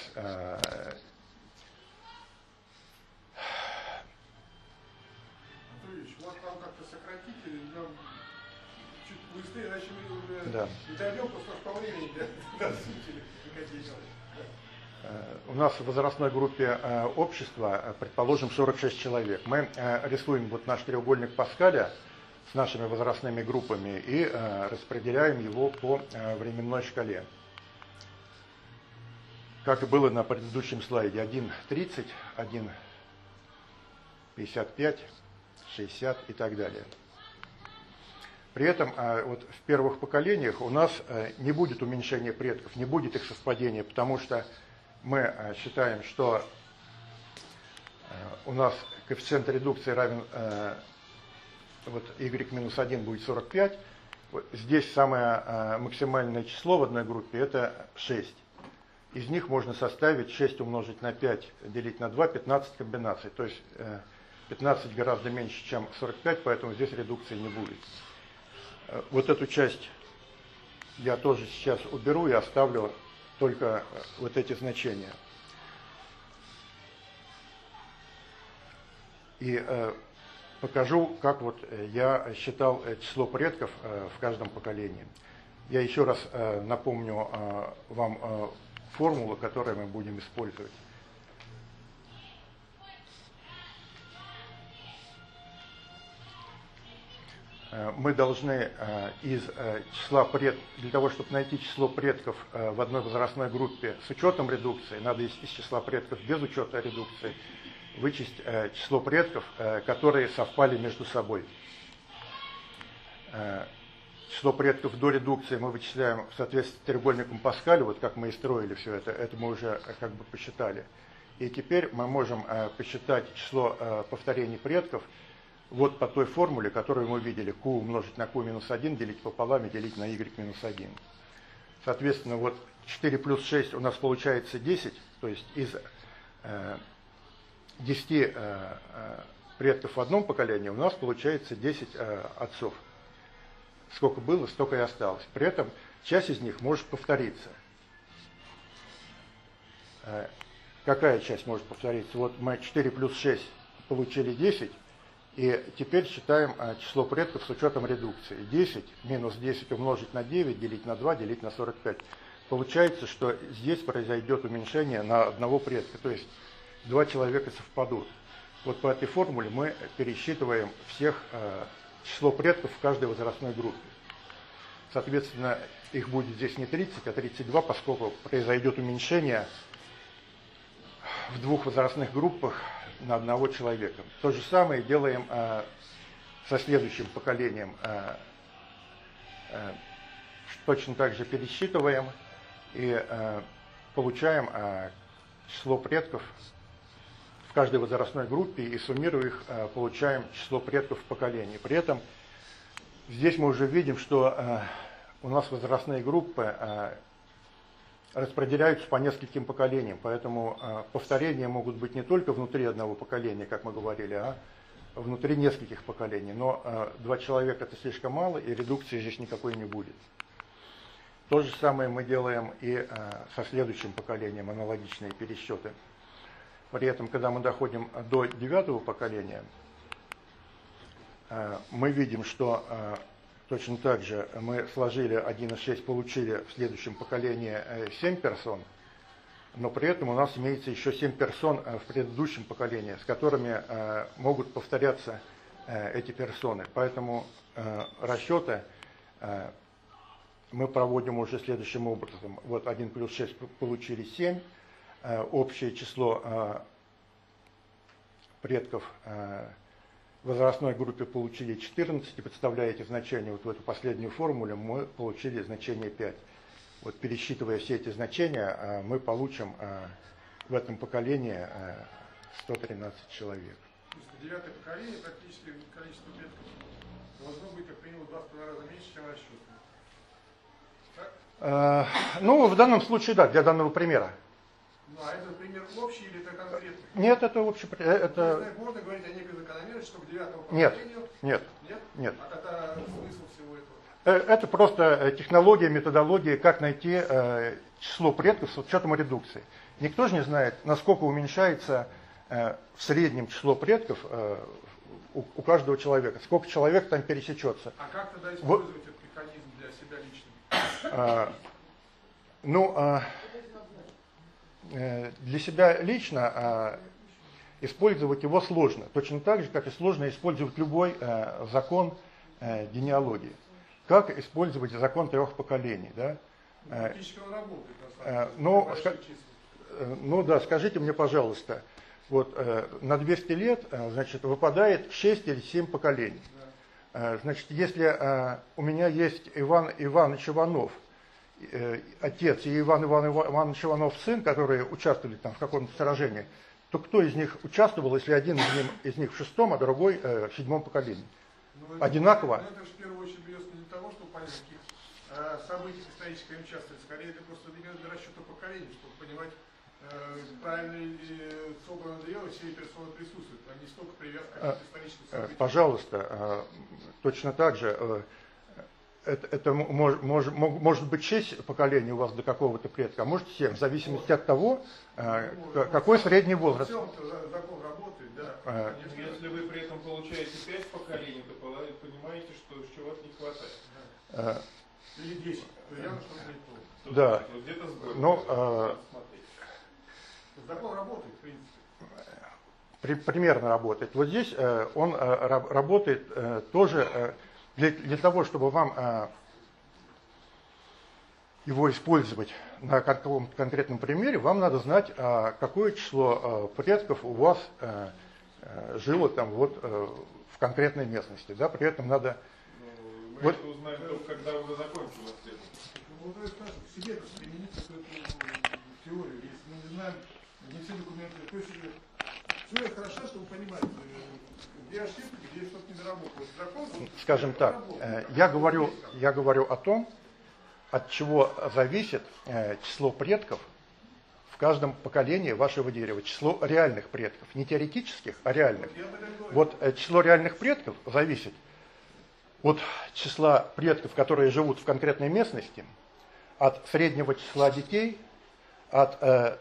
Анатолий Ильич, вот там как-то сократите, нам чуть быстрее, иначе мы уже да. не дойдем, просто по времени до сути. У нас в возрастной группе общества, предположим, 46 человек. Мы рисуем вот наш треугольник Паскаля с нашими возрастными группами и распределяем его по временной шкале. Как и было на предыдущем слайде, 1,30, 1,55, 60 и так далее. При этом вот в первых поколениях у нас не будет уменьшения предков, не будет их совпадения, потому что мы считаем, что у нас коэффициент редукции равен, вот y-1 будет 45. Вот здесь самое максимальное число в одной группе это 6. Из них можно составить 6 умножить на 5, делить на 2, 15 комбинаций. То есть 15 гораздо меньше, чем 45, поэтому здесь редукции не будет. Вот эту часть я тоже сейчас уберу и оставлю только вот эти значения. И покажу, как вот я считал число предков в каждом поколении. Я еще раз напомню вам формулу, которую мы будем использовать. Мы должны из числа предков, для того, чтобы найти число предков в одной возрастной группе с учетом редукции, надо из числа предков без учета редукции вычесть число предков, которые совпали между собой. Число предков до редукции мы вычисляем в соответствии с треугольником Паскаля, вот как мы и строили все это мы уже как бы посчитали. И теперь мы можем посчитать число повторений предков вот по той формуле, которую мы видели, q умножить на q-1 делить пополам и делить на y-1. Соответственно, вот 4 плюс 6 у нас получается 10, то есть из 10 предков в одном поколении у нас получается 10 отцов. Сколько было, столько и осталось. При этом часть из них может повториться. Какая часть может повториться? Вот мы 4 плюс 6 получили 10, и теперь считаем число предков с учетом редукции. 10 минус 10 умножить на 9, делить на 2, делить на 45. Получается, что здесь произойдет уменьшение на одного предка, то есть 2 человека совпадут. Вот по этой формуле мы пересчитываем всех число предков в каждой возрастной группе. Соответственно, их будет здесь не 30, а 32, поскольку произойдет уменьшение в двух возрастных группах на одного человека. То же самое делаем со следующим поколением. Точно так же пересчитываем и получаем число предков в каждой возрастной группе и суммируя их, получаем число предков в поколении. При этом здесь мы уже видим, что у нас возрастные группы распределяются по нескольким поколениям, поэтому повторения могут быть не только внутри одного поколения, как мы говорили, а внутри нескольких поколений. Но 2 человека это слишком мало, и редукции здесь никакой не будет. То же самое мы делаем и со следующим поколением, аналогичные пересчеты. При этом, когда мы доходим до 9-го поколения, мы видим, что точно так же мы сложили 1,6, получили в следующем поколении 7 персон, но при этом у нас имеется еще 7 персон в предыдущем поколении, с которыми могут повторяться эти персоны. Поэтому расчеты мы проводим уже следующим образом. Вот 1 плюс 6 получили 7. Общее число предков в возрастной группе получили 14, и подставляете значение вот в эту последнюю формулу, мы получили значение 5. Вот пересчитывая все эти значения, мы получим в этом поколении 113 человек. То есть 9-е поколение практически количество предков должно быть, как минимум, 2,5 раза меньше, чем расчет. Ну, в данном случае, да, для данного примера. Ну, а это пример общий или это конкретный? Нет, это общий пример. Можно говорить о некой закономерности, что к 9-му Нет, поколению... нет, Нет? нет. А это смысл всего этого? Это просто технология, методология, как найти число предков с учетом редукции. Никто же не знает, насколько уменьшается в среднем число предков у каждого человека, сколько человек там пересечется. А как тогда использовать этот механизм для себя лично? Для себя лично использовать его сложно. Точно так же, как и сложно использовать любой закон генеалогии. Как использовать закон 3 поколений? Да? Практически он работает, на самом деле. Ну да, скажите мне, пожалуйста, Вот на 200 лет, значит, выпадает 6 или 7 поколений. Значит, если у меня есть Иван Иванович Иванов, отец, и Иван Иванович Иванов сын, которые участвовали там в каком-то сражении, то кто из них участвовал, если один из них в 6-м, а другой в 7-м поколении? Одинаково? Это же в первую очередь берется не для того, чтобы понять, в каких событиях исторических участвует. Скорее, это просто для расчета поколений, чтобы понимать правильно и собрано дело, все персоны присутствуют, а не столько привязка к историческим событиям. Пожалуйста, точно так же. Это может быть 6 поколений у вас до какого-то предка, а может 7, в зависимости от того, какой средний возраст. Закон работает, да. Если вы при этом получаете 5 поколений, то понимаете, что чего-то не хватает. Или 10, то явно что-то не то. Да. Где-то сбой. Но закон работает, в принципе. Примерно работает. Вот здесь он работает тоже для того, чтобы вам его использовать на каком-то конкретном примере, вам надо знать, какое число предков у вас жило там вот в конкретной местности. Да? При этом надо... Мы это узнаем только, когда уже закончим исследование. Ну, вы скажете, к себе применить эту теорию, если мы не знаем, не все документы. То есть теория хороша, чтобы понимать, где ошибки, где что-то недоработало. Закон, скажем так, я говорю о том, от чего зависит число предков в каждом поколении вашего дерева. Число реальных предков. Не теоретических, а реальных. Вот число реальных предков зависит от числа предков, которые живут в конкретной местности, от среднего числа детей, от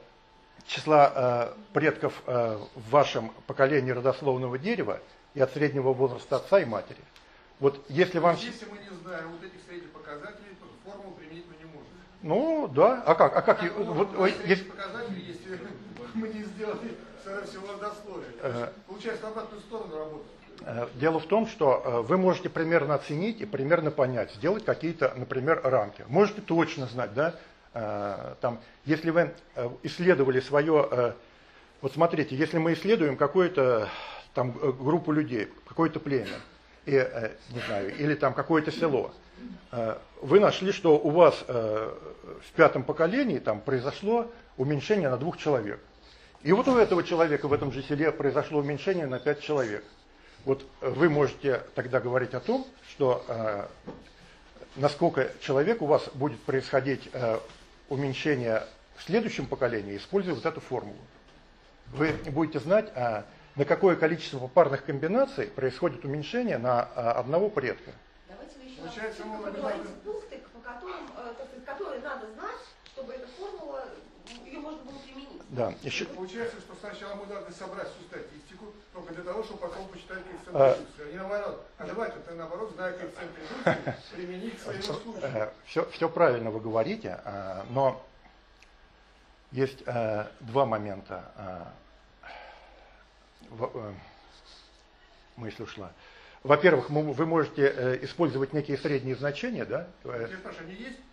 числа предков в вашем поколении родословного дерева и от среднего возраста отца и матери. Вот если вам... Если мы не знаем вот этих средних показателей, то формулу применить мы не можем. Ну, да. А как? Средних показателей, если мы не сделали всего родословия. Получается, в обратную сторону работает. Дело в том, что вы можете примерно оценить и примерно понять, сделать какие-то, например, рамки. Можете точно знать, да, там, если вы исследовали свое, вот смотрите, если мы исследуем какую-то там группу людей, какое-то племя, и, не знаю, или там какое-то село, вы нашли, что у вас в 5-м поколении там произошло уменьшение на 2 человек. И вот у этого человека в этом же селе произошло уменьшение на 5 человек. Вот вы можете тогда говорить о том, что насколько человек у вас будет происходить уменьшение в следующем поколении, используя вот эту формулу. Вы будете знать, на какое количество парных комбинаций происходит уменьшение на одного предка. Давайте вы еще Получается, раз поговорите пункты, которые надо знать, чтобы эта формула, ее можно было применить. Да, еще... Получается, что сначала мы должны собрать всю статистику, только для того, чтобы потом почитать коэффициент редукции. А не наоборот. А давайте, ты наоборот, зная коэффициент редукции, применить к своему случаю. Все правильно вы говорите, но есть 2 момента. Мысль ушла. Во-первых, вы можете использовать некие средние значения, да? Я спрашиваю, они есть?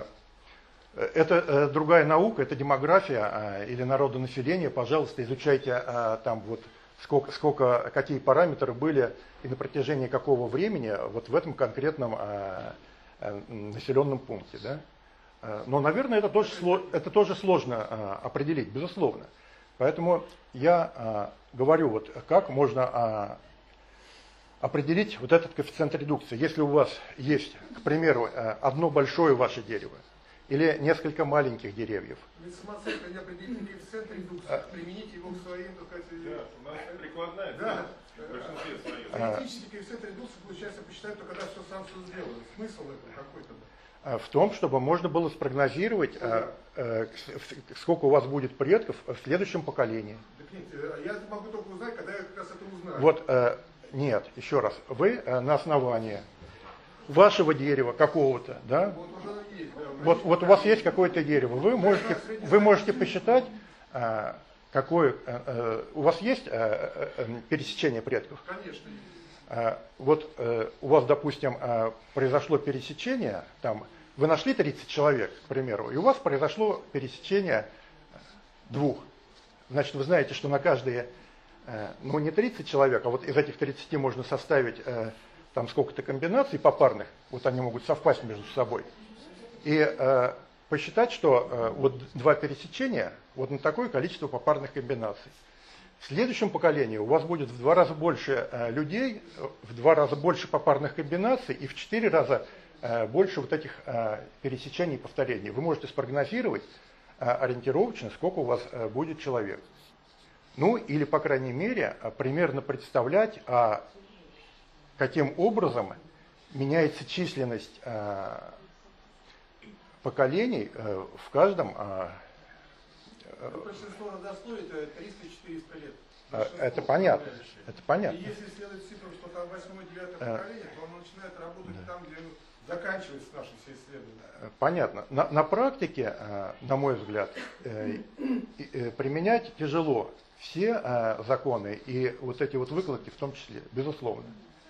Это другая наука, это демография или народонаселение. Пожалуйста, изучайте там вот какие параметры были и на протяжении какого времени вот в этом конкретном населенном пункте. Да? Но, наверное, это тоже сложно определить, безусловно. Поэтому я говорю, вот как можно определить вот этот коэффициент редукции. Если у вас есть, к примеру, одно большое ваше дерево, или несколько маленьких деревьев. Ведь самоцель, не определить коэффициент редукции, применить его к своим, так сказать... Да, у нас прикладная, да. В большинстве своем. Теоретически коэффициент редукции, получается, посчитать только когда все сам все сделано. Смысл этого какой-то? В том, чтобы можно было спрогнозировать, сколько у вас будет предков в следующем поколении. Так нет, я могу только узнать, когда я как раз это узнаю. Вот, нет, еще раз, вы на основании вашего дерева какого-то, да? Вот у вас есть какое-то дерево, вы можете посчитать, какое у вас есть пересечение предков. Конечно. Вот у вас, допустим, произошло пересечение, там вы нашли 30 человек, к примеру, и у вас произошло пересечение 2 Значит, вы знаете, что на каждые, ну не 30 человек, а вот из этих 30 можно составить там сколько-то комбинаций попарных, вот они могут совпасть между собой. И посчитать, что вот два пересечения, вот на такое количество попарных комбинаций. В следующем поколении у вас будет в 2 раза больше людей, в 2 раза больше попарных комбинаций и в 4 раза больше вот этих пересечений и повторений. Вы можете спрогнозировать ориентировочно, сколько у вас будет человек. Ну, или, по крайней мере, примерно представлять, каким образом меняется численность поколений в каждом. Большинство родословий это 300-400 лет. Это понятно. Это понятно. И если следует цифрам, что там 8-9 поколение, то он начинает работать там, где заканчивается наши все исследования. Понятно. На практике, на мой взгляд, применять тяжело все законы и вот эти вот выкладки в том числе, безусловно.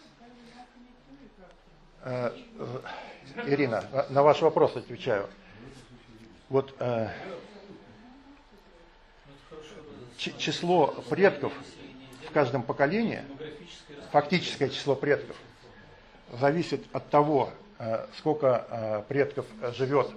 Ирина, на ваш вопрос отвечаю. Вот число предков в каждом поколении, фактическое число предков, зависит от того, сколько предков живет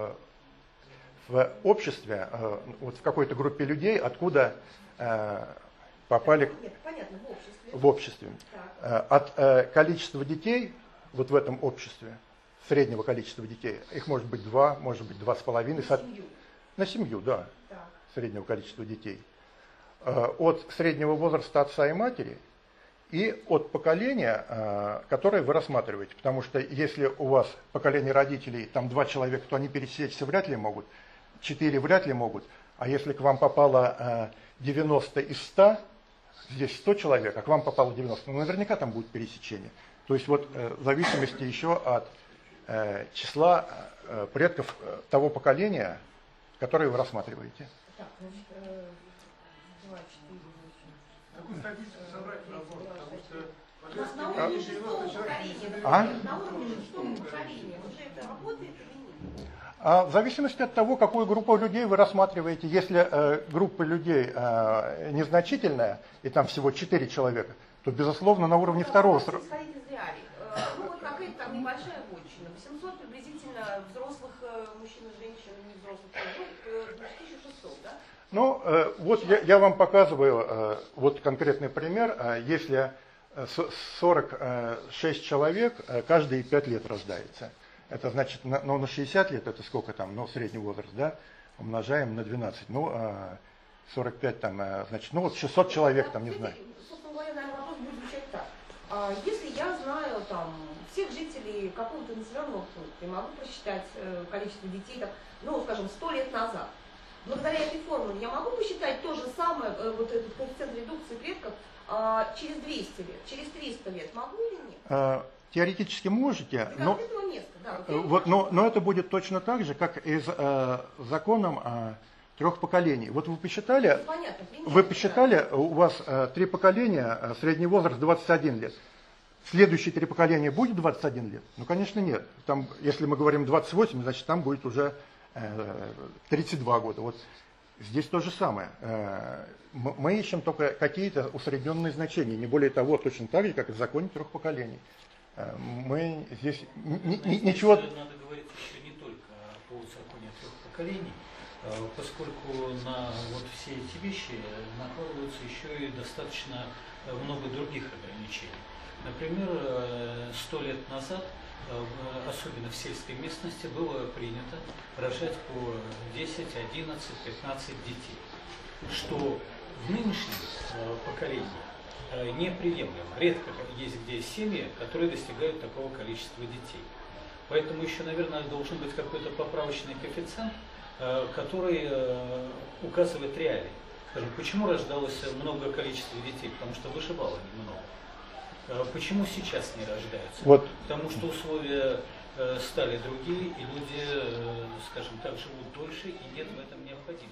в обществе, вот в какой-то группе людей, откуда попали в обществе. От количества детей вот в этом обществе, среднего количества детей, их может быть 2, может быть 2,5. На семью, да, среднего количества детей. От среднего возраста отца и матери и от поколения, которое вы рассматриваете. Потому что если у вас поколение родителей, там 2 человека, то они пересечься вряд ли могут, 4 вряд ли могут. А если к вам попало 90 из 100, здесь 100 человек, а к вам попало 90, ну, наверняка там будет пересечение. То есть вот в зависимости еще от числа предков того поколения, которое вы рассматриваете. Так, значит, 2, 4, 8. Какую статистику собрать возможно? Потому что На уровне 6-го поколения. На уровне 6-го поколения. Уже это работает или нет? В зависимости от того, какую группу людей вы рассматриваете. Если группа людей незначительная, и там всего 4 человека, то, безусловно, на уровне второго срока. Исходить из реалий. Ну, вот какая-то там небольшая вотчина. 800 приблизительно взрослых мужчин и женщин, не взрослых, 1600, да? Ну, вот я вам показываю вот конкретный пример. Если 46 человек, каждые 5 лет рождается. Это значит, ну, на 60 лет, это сколько там, ну, средний возраст, да, умножаем на 12. Ну, 45 там, значит, ну, вот 600 человек там, не знаю. Собственно говоря, наверное, вопрос будет звучать так. Если я знаю там всех жителей какого-то населенного пункта и могу просчитать количество детей, там, ну, скажем, 100 лет назад, благодаря этой формуле я могу посчитать то же самое, вот этот коэффициент редукции предков через 200 лет, через 300 лет, могу или нет? Теоретически можете, но, места, да, вот, но это будет точно так же, как и с законом 3 поколений. Вот вы посчитали, у вас 3 поколения, средний возраст 21 лет. Следующие 3 поколения будет 21 лет? Ну, конечно, нет. Там, если мы говорим 28, значит, там будет уже 32 года. Вот здесь то же самое. Мы ищем только какие-то усредненные значения, не более того, точно так же, как и в законе 3 поколений. Мы здесь ничего... Надо говорить еще не только по законе 3 поколений, поскольку на вот все эти вещи накладываются еще и достаточно много других ограничений. Например, 100 лет назад, особенно в сельской местности, было принято рожать по 10, 11, 15 детей, что в нынешнем поколении неприемлемо. Редко есть где семьи, которые достигают такого количества детей. Поэтому еще, наверное, должен быть какой-то поправочный коэффициент, который указывает реалии. Скажем, почему рождалось много количества детей? Потому что выживало немного. Почему сейчас не рождаются? Вот. Потому что условия стали другие, и люди, скажем так, живут дольше, и нет в этом необходимости.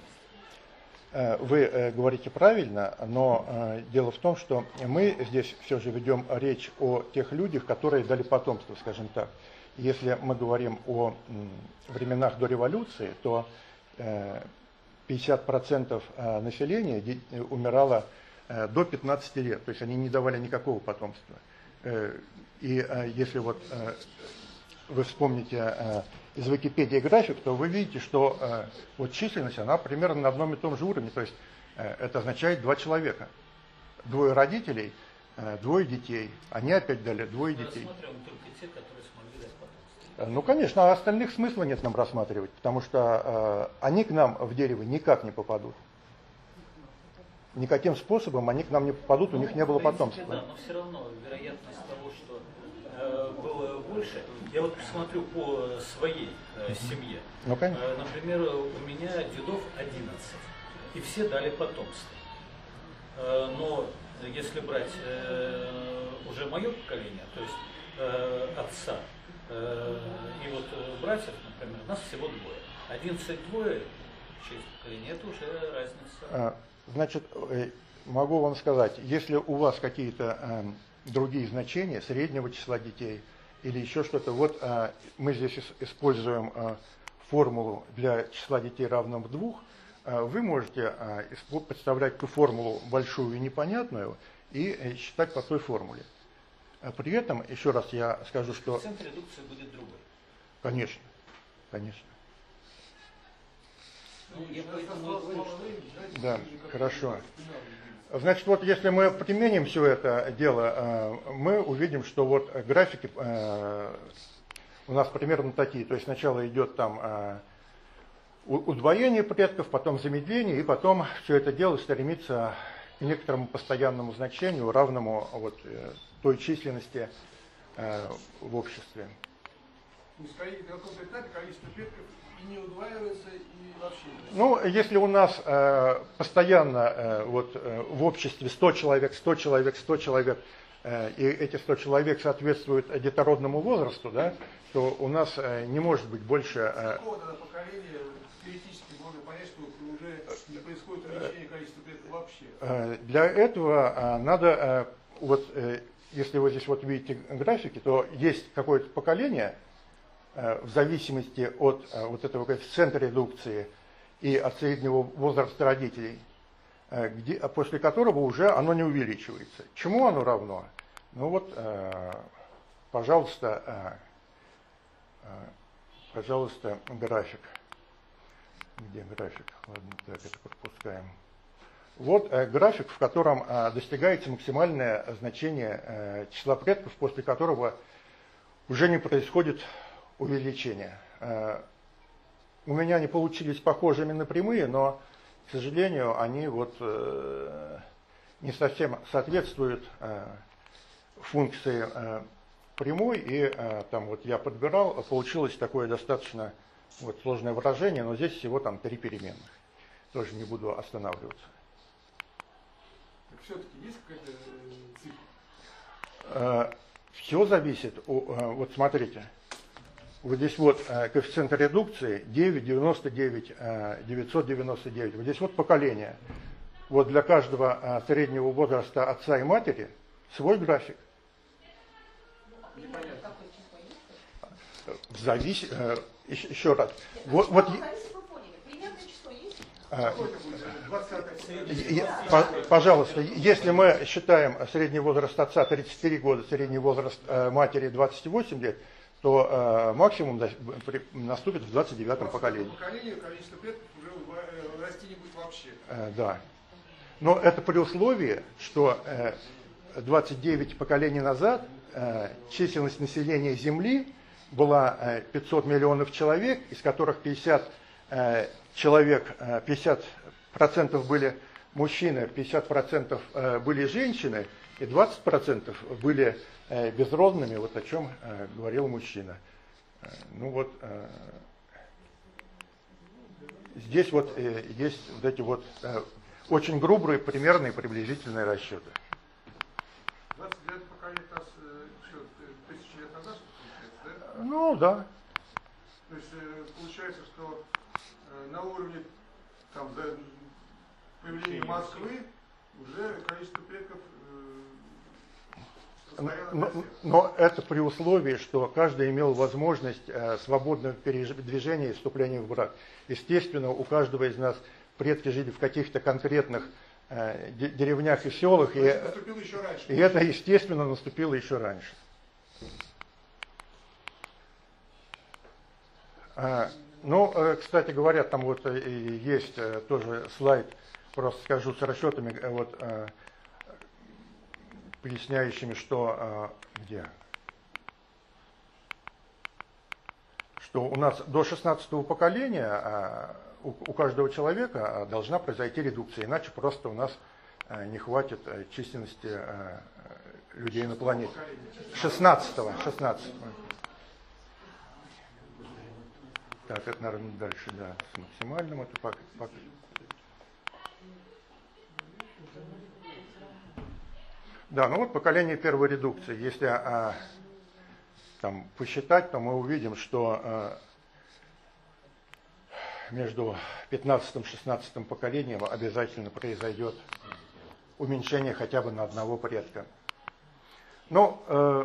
Вы говорите правильно, но дело в том, что мы здесь все же ведем речь о тех людях, которые дали потомство, скажем так. Если мы говорим о временах до революции, то 50% населения умирало до 15 лет, то есть они не давали никакого потомства. И если вот вы вспомните из Википедии график, то вы видите, что вот численность, она примерно на одном и том же уровне, то есть это означает 2 человека. 2 родителей, 2 детей, они опять дали 2 детей. Рассматриваем только те, которые смогли дать потомство. Ну, конечно, а остальных смысла нет нам рассматривать, потому что они к нам в дерево никак не попадут. Никаким способом они к нам не попадут, у них не было потомства. Да, но все равно вероятность того, что было больше. Я вот посмотрю по своей семье. Ну, конечно. Например, у меня дедов 11, и все дали потомство. Но если брать уже мое поколение, то есть отца и вот братьев, например, нас всего 2. 11 двое, 6 поколений, это уже разница. Значит, могу вам сказать, если у вас какие-то другие значения, среднего числа детей или еще что-то, вот мы здесь используем формулу для числа детей равного 2, вы можете подставлять ту формулу большую и непонятную и считать по той формуле. При этом, еще раз я скажу, что... Коэффициент редукции будет другой. Конечно, конечно. Да, хорошо. Значит, вот если мы применим все это дело, мы увидим, что вот графики у нас примерно такие. То есть сначала идет там удвоение предков, потом замедление, и потом все это дело стремится к некоторому постоянному значению, равному вот той численности в обществе. На каком-то этапе количество предков и не удваивается, и вообще. Ну, если у нас постоянно вот, в обществе 100 человек, 100 человек, 100 человек, и эти 100 человек соответствуют детородному возрасту, да, то у нас не может быть больше... Какого-то поколения теоретически можно понять, что уже не происходит увеличение количества предков вообще? Для этого надо, вот, если вы здесь вот видите графики, то есть какое-то поколение, в зависимости от вот этого коэффициента редукции и от среднего возраста родителей, после которого уже оно не увеличивается. Чему оно равно? Ну вот, пожалуйста, график. Где график? Ладно, так, это пропускаем. Вот график, в котором достигается максимальное значение числа предков, после которого уже не происходит увеличение. У меня они получились похожими на прямые, но, к сожалению, они вот не совсем соответствуют функции прямой, и там вот я подбирал, получилось такое достаточно вот сложное выражение, но здесь всего там 3 переменных. Тоже не буду останавливаться. Так все-таки есть какая-то цифра? Все зависит, вот смотрите. Вот здесь вот коэффициент редукции 9,99, 999. Вот здесь вот поколение. Вот для каждого среднего возраста отца и матери свой график. Еще раз. Вот, пожалуйста, если мы считаем средний возраст отца 33 года, средний возраст матери 28 лет, то максимум наступит в 29-м поколении. Количество предков уже расти не будет вообще. Да. Но это при условии, что 29 поколений назад численность населения Земли была 500 миллионов человек, из которых 50% были мужчины, 50% были женщины, и 20% были безродными, вот о чем говорил мужчина. Ну вот, здесь вот есть вот эти вот очень грубые, примерные, приблизительные расчеты. 29 поколение, это что, 1000 лет назад, что ли, да? Ну, да. То есть получается, что на уровне там, появления Москвы уже количество предков но это при условии, что каждый имел возможность свободного передвижения и вступления в брак. Естественно, у каждого из нас предки жили в каких-то конкретных деревнях и селах, и это, естественно, наступило еще раньше. Ну, кстати говоря, там вот есть тоже слайд, просто скажу, с расчетами, вот, поясняющими, что, что у нас до 16-го поколения у каждого человека должна произойти редукция, иначе просто у нас не хватит численности людей на планете. 16-го. Так, это, наверное, дальше, да, с максимальным. Это пока. Да, ну вот поколение первой редукции. Если там посчитать, то мы увидим, что между 15 и 16 поколением обязательно произойдет уменьшение хотя бы на одного предка. Но,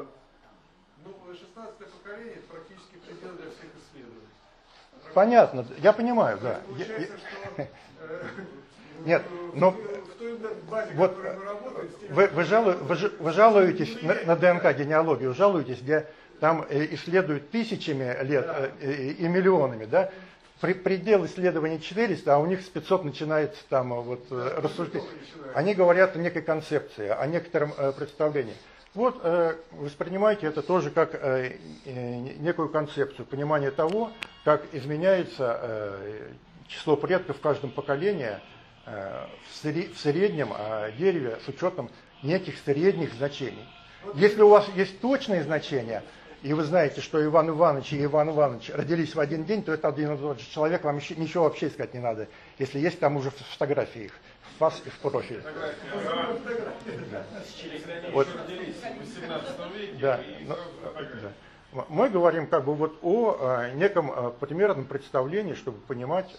16-е поколение – это практически предел для всех исследований. Понятно, я понимаю, да. Получается, что нет, но в той базе, вот мы работаем, вы жалуетесь на ДНК-генеалогию, жалуетесь, где там исследуют тысячами лет и миллионами, да? Предел исследований 400, а у них с 500 начинается там вот рассуждение. Они говорят о некой концепции, о некотором представлении. Вот воспринимайте это тоже как некую концепцию, понимание того, как изменяется число предков в каждом поколении в среднем дереве с учетом неких средних значений. Если у вас есть точные значения, и вы знаете, что Иван Иванович и Иван Иванович родились в один день, то это один и тот же человек, вам ничего вообще искать не надо, если есть там уже фотографии их, в фас и в профиль. Вот. Да. Мы говорим как бы вот о неком примерном представлении, чтобы понимать,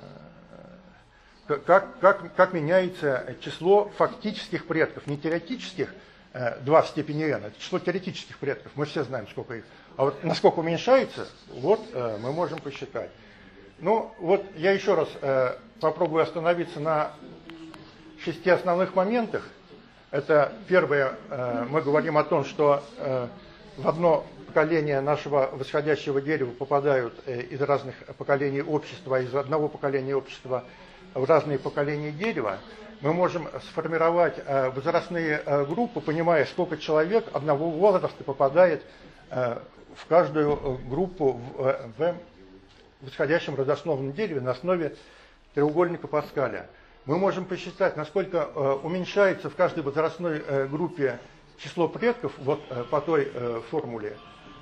как меняется число фактических предков, не теоретических, 2 в степени n, это число теоретических предков, мы все знаем, сколько их. А вот насколько уменьшается, вот мы можем посчитать. Ну, вот я еще раз попробую остановиться на 6 основных моментах. Это первое, мы говорим о том, что в одно поколение нашего восходящего дерева попадают из разных поколений общества, из одного поколения общества в разные поколения дерева. Мы можем сформировать возрастные группы, понимая, сколько человек одного возраста попадает в каждую группу в восходящем родословном дереве на основе треугольника Паскаля. Мы можем посчитать, насколько уменьшается в каждой возрастной группе число предков, вот по той формуле.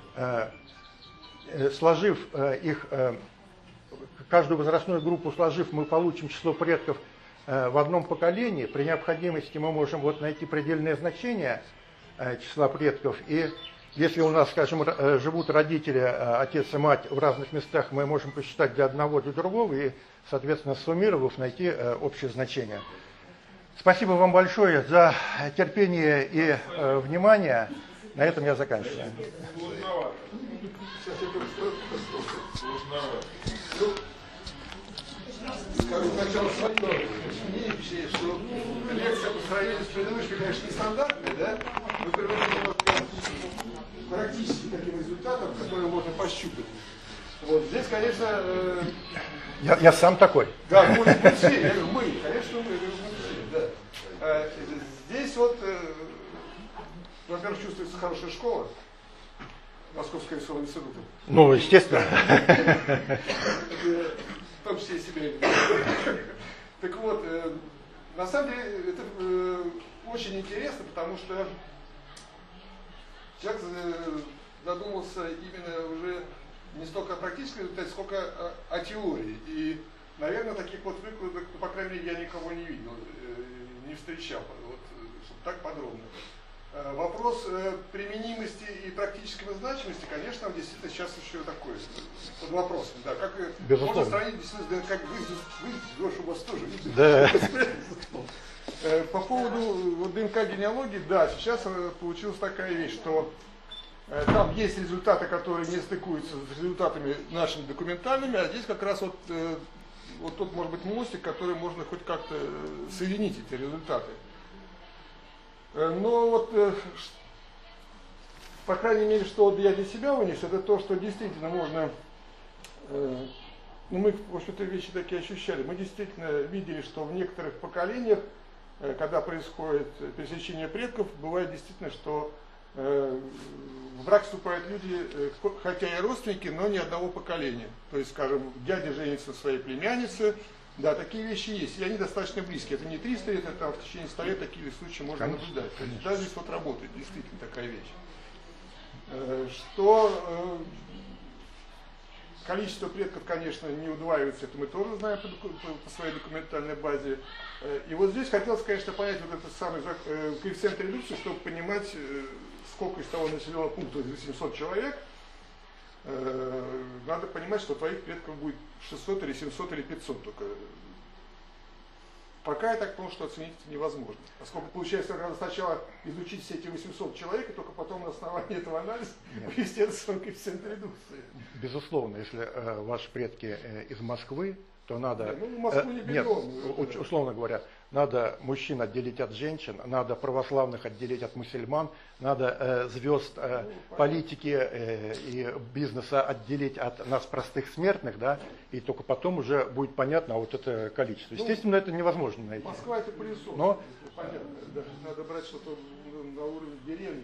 Сложив их, каждую возрастную группу сложив, мы получим число предков в одном поколении. При необходимости мы можем вот найти предельное значение числа предков. И если у нас, скажем, живут родители, отец и мать в разных местах, мы можем посчитать для одного, для другого и, соответственно, суммировав, найти общее значение. Спасибо вам большое за терпение и внимание. На этом я заканчиваю. Скажу сначала свое мнение, что лекция по сравнению с предыдущей, конечно, нестандартная, да? Мы приводим немножко практически таким результатом, которые можно пощупать. Вот здесь, конечно... Я сам такой. Да, мы все, я говорю, мы, конечно, мы все, да. Здесь вот, во-первых, чувствуется хорошая школа, Московская веселая института. Ну, естественно. В том числе и себя. Так вот, на самом деле это очень интересно, потому что человек задумался именно уже не столько о практической результате, сколько о теории. И, наверное, таких вот выкладок, по крайней мере, я никого не видел, не встречал, вот, чтобы так подробно. Вопрос применимости и практической значимости, конечно, действительно сейчас еще такой, под вопросом. Да, как можно сравнить действительно, как вы у вас тоже видите. Да. По поводу ДНК-генеалогии, да, сейчас получилась такая вещь, что там есть результаты, которые не стыкуются с результатами нашими документальными, а здесь как раз вот вот тут может быть мостик, который можно хоть как-то соединить эти результаты. Но вот, по крайней мере, что я для себя вынес, это то, что действительно можно, ну мы, в общем-то, вещи такие ощущали. Мы действительно видели, что в некоторых поколениях, когда происходит пересечение предков, бывает действительно, что в брак вступают люди, хотя и родственники, но не одного поколения. То есть, скажем, дядя женится на своей племяннице. Да, такие вещи есть, и они достаточно близкие. Это не 300 лет, это в течение 100 лет такие случаи можно наблюдать. То есть, даже здесь вот работает действительно такая вещь. Что количество предков, конечно, не удваивается, это мы тоже знаем по своей документальной базе. И вот здесь хотелось, конечно, понять вот этот самый коэффициент редукции, чтобы понимать, сколько из того населенного пункта, 800 человек, надо понимать, что твоих предков будет 600 или 700 или 500 только. Пока я так понял, что оценить это невозможно. Поскольку получается, надо сначала изучить все эти 800 человек, и только потом на основании этого анализа вывести этот свой коэффициент редукции. Безусловно, если ваши предки из Москвы, то надо, Москву не берем. нет, условно говоря, надо мужчин отделить от женщин, надо православных отделить от мусульман, надо звезд политики и бизнеса отделить от нас, простых смертных, да, и только потом уже будет понятно вот это количество. Естественно, это невозможно найти. Москва это пылесос. Но понятно, даже надо брать что-то на уровне деревни.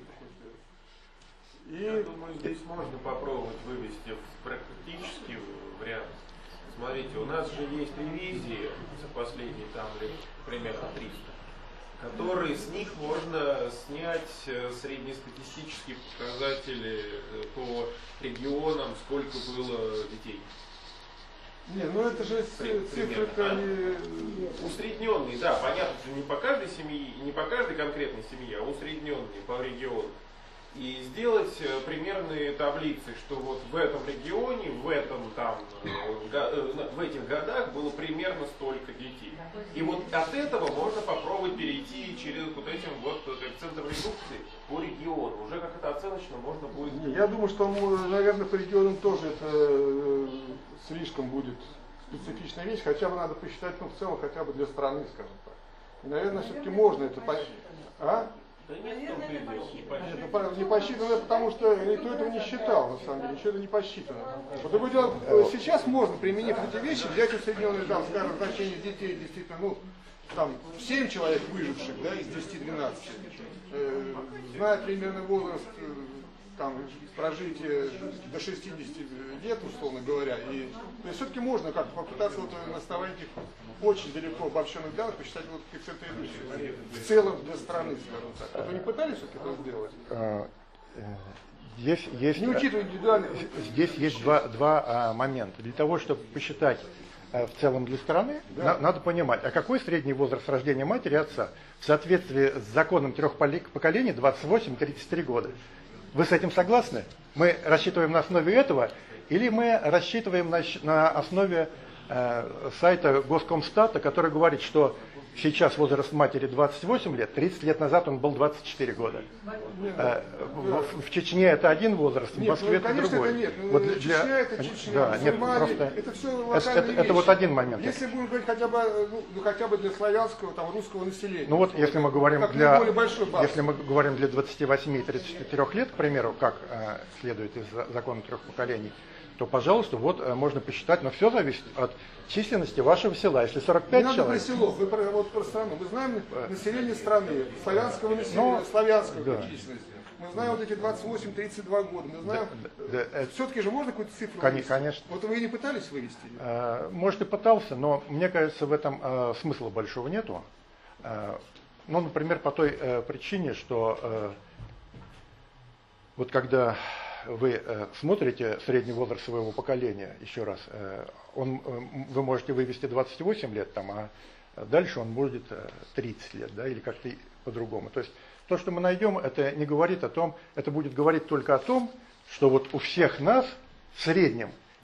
Я думаю, здесь можно попробовать вывести в практический вариант. Смотрите, у нас же есть ревизии за последние там лет примерно 300, которые с них можно снять среднестатистические показатели по регионам, сколько было детей. Не, ну это же цифры-то не... Усредненные, да, понятно, что не по каждой семье, не по каждой конкретной семье, а усредненные по региону. И сделать примерные таблицы, что вот в этом регионе, в этом там, в этих годах было примерно столько детей. И вот от этого можно попробовать перейти через вот этим вот коэффициентом редукции по региону. Уже как это оценочно можно будет... Я думаю, что, наверное, по регионам тоже это слишком будет специфичная вещь, хотя бы надо посчитать, ну, в целом, хотя бы для страны, скажем так. И, наверное, все-таки можно это понять. А? Да нет, не посчитано, потому что никто этого не считал, на самом деле, ничего это не посчитано. Вот другое дело, сейчас можно, применив эти вещи, взять усредненные, там, скажем, значение детей, действительно, ну, там, 7 человек выживших, да, из 10-12, зная примерно возраст, там, прожития до 60 лет, условно говоря, и то есть все-таки можно как-то попытаться вот на основании этих очень далеко обобщенных данных посчитать вот коэффициент редукции в целом для страны, скажем так. Вот вы не пытались все-таки это сделать? Здесь есть, не учитывая индивидуально. Здесь есть два момента. Для того, чтобы посчитать в целом для страны, да, надо понимать, а какой средний возраст рождения матери и отца в соответствии с законом 3 поколений 28-33 года. Вы с этим согласны? Мы рассчитываем на основе этого или мы рассчитываем на основе сайта Госкомстата, который говорит, что сейчас возраст матери 28 лет, 30 лет назад он был 24 года. В Чечне это один возраст, в Москве это другой. Нет, вот Чечня это Чечня, да, нет, просто это все локальные это вот один момент. Если будем говорить хотя бы для славянского, там, русского населения. Ну вот, если мы говорим для 28 и 34 лет, к примеру, как следует из закона 3 поколений, то, пожалуйста, вот можно посчитать, но все зависит от численности вашего села. Если 45 не человек... Надо про село, вы про страну. Мы знаем население страны, славянского населения, славянского численности. Мы знаем вот эти 28-32 года. Мы знаем, все-таки же можно какую-то цифру вывести? Конечно. Вот вы не пытались вывести? Может, и пытался, но мне кажется, в этом смысла большого нету. Ну, например, по той причине, что вот когда вы смотрите средний возраст своего поколения, еще раз, вы можете вывести 28 лет, там, а дальше он будет 30 лет, да, или как-то по-другому. То есть то, что мы найдем, это не говорит о том, это будет говорить только о том, что вот у всех нас в среднем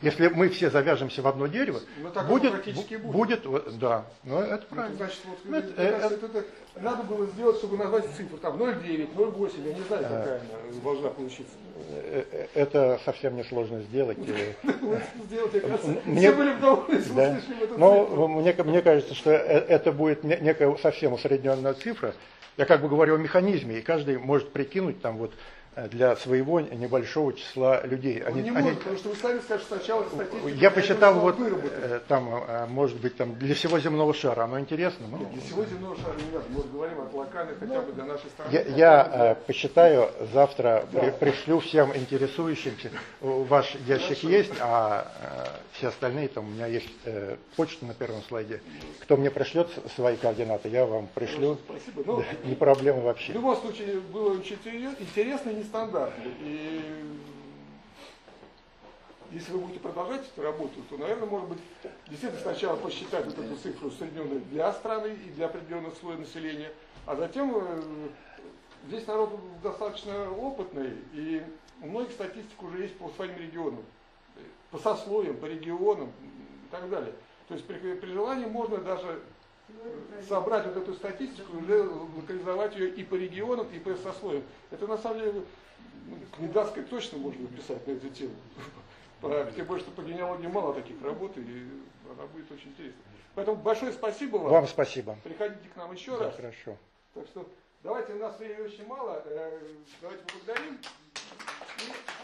Если мы все завяжемся в одно дерево, Ну, так будет, оно практически будет, да, ну это Это правильно. значит, вот, Ну, мне это- кажется, это надо было сделать, чтобы назвать цифру, там 0,9, 0,8, я не знаю, какая она должна получиться. Это совсем несложно сделать. Сделать, мне кажется, Мне- все были бы довольны, если Да. услышали эту Но цифру. мне кажется, что это будет некая совсем усредненная цифра. Я как бы говорю о механизме, и каждый может прикинуть там вот для своего небольшого числа людей. Он не может, потому что вы сами скажете сначала статистику. Я посчитал вот выработать. там, может быть, там для всего земного шара, оно интересно. Ну, Для всего земного шара не надо, мы вот говорим от локальных хотя бы для нашей страны. я посчитаю, завтра пришлю всем интересующимся. Ваш ящик есть, а все остальные, там у меня есть почта на первом слайде. Кто мне пришлет свои координаты, я вам пришлю. Спасибо. Ну, Не проблема в вообще. любом случае было очень интересно и нестандартно. И если вы будете продолжать эту работу, то, наверное, может быть, действительно сначала посчитать вот эту цифру усредненную для страны и для определенных слоев населения, а затем здесь народ достаточно опытный, и у многих статистика уже есть по своим регионам, по сословиям, по регионам и так далее. То есть при желании можно даже собрать вот эту статистику и уже локализовать ее и по регионам, и по сословиям. Это на самом деле кандидатской точно можно написать на эту тему. Тем более, что по генеалогии мало таких работ, и она будет очень интересна. Поэтому большое спасибо вам. Вам спасибо. Приходите к нам еще Да, раз. хорошо. Так что давайте, у нас времени очень мало. Давайте поблагодарим. И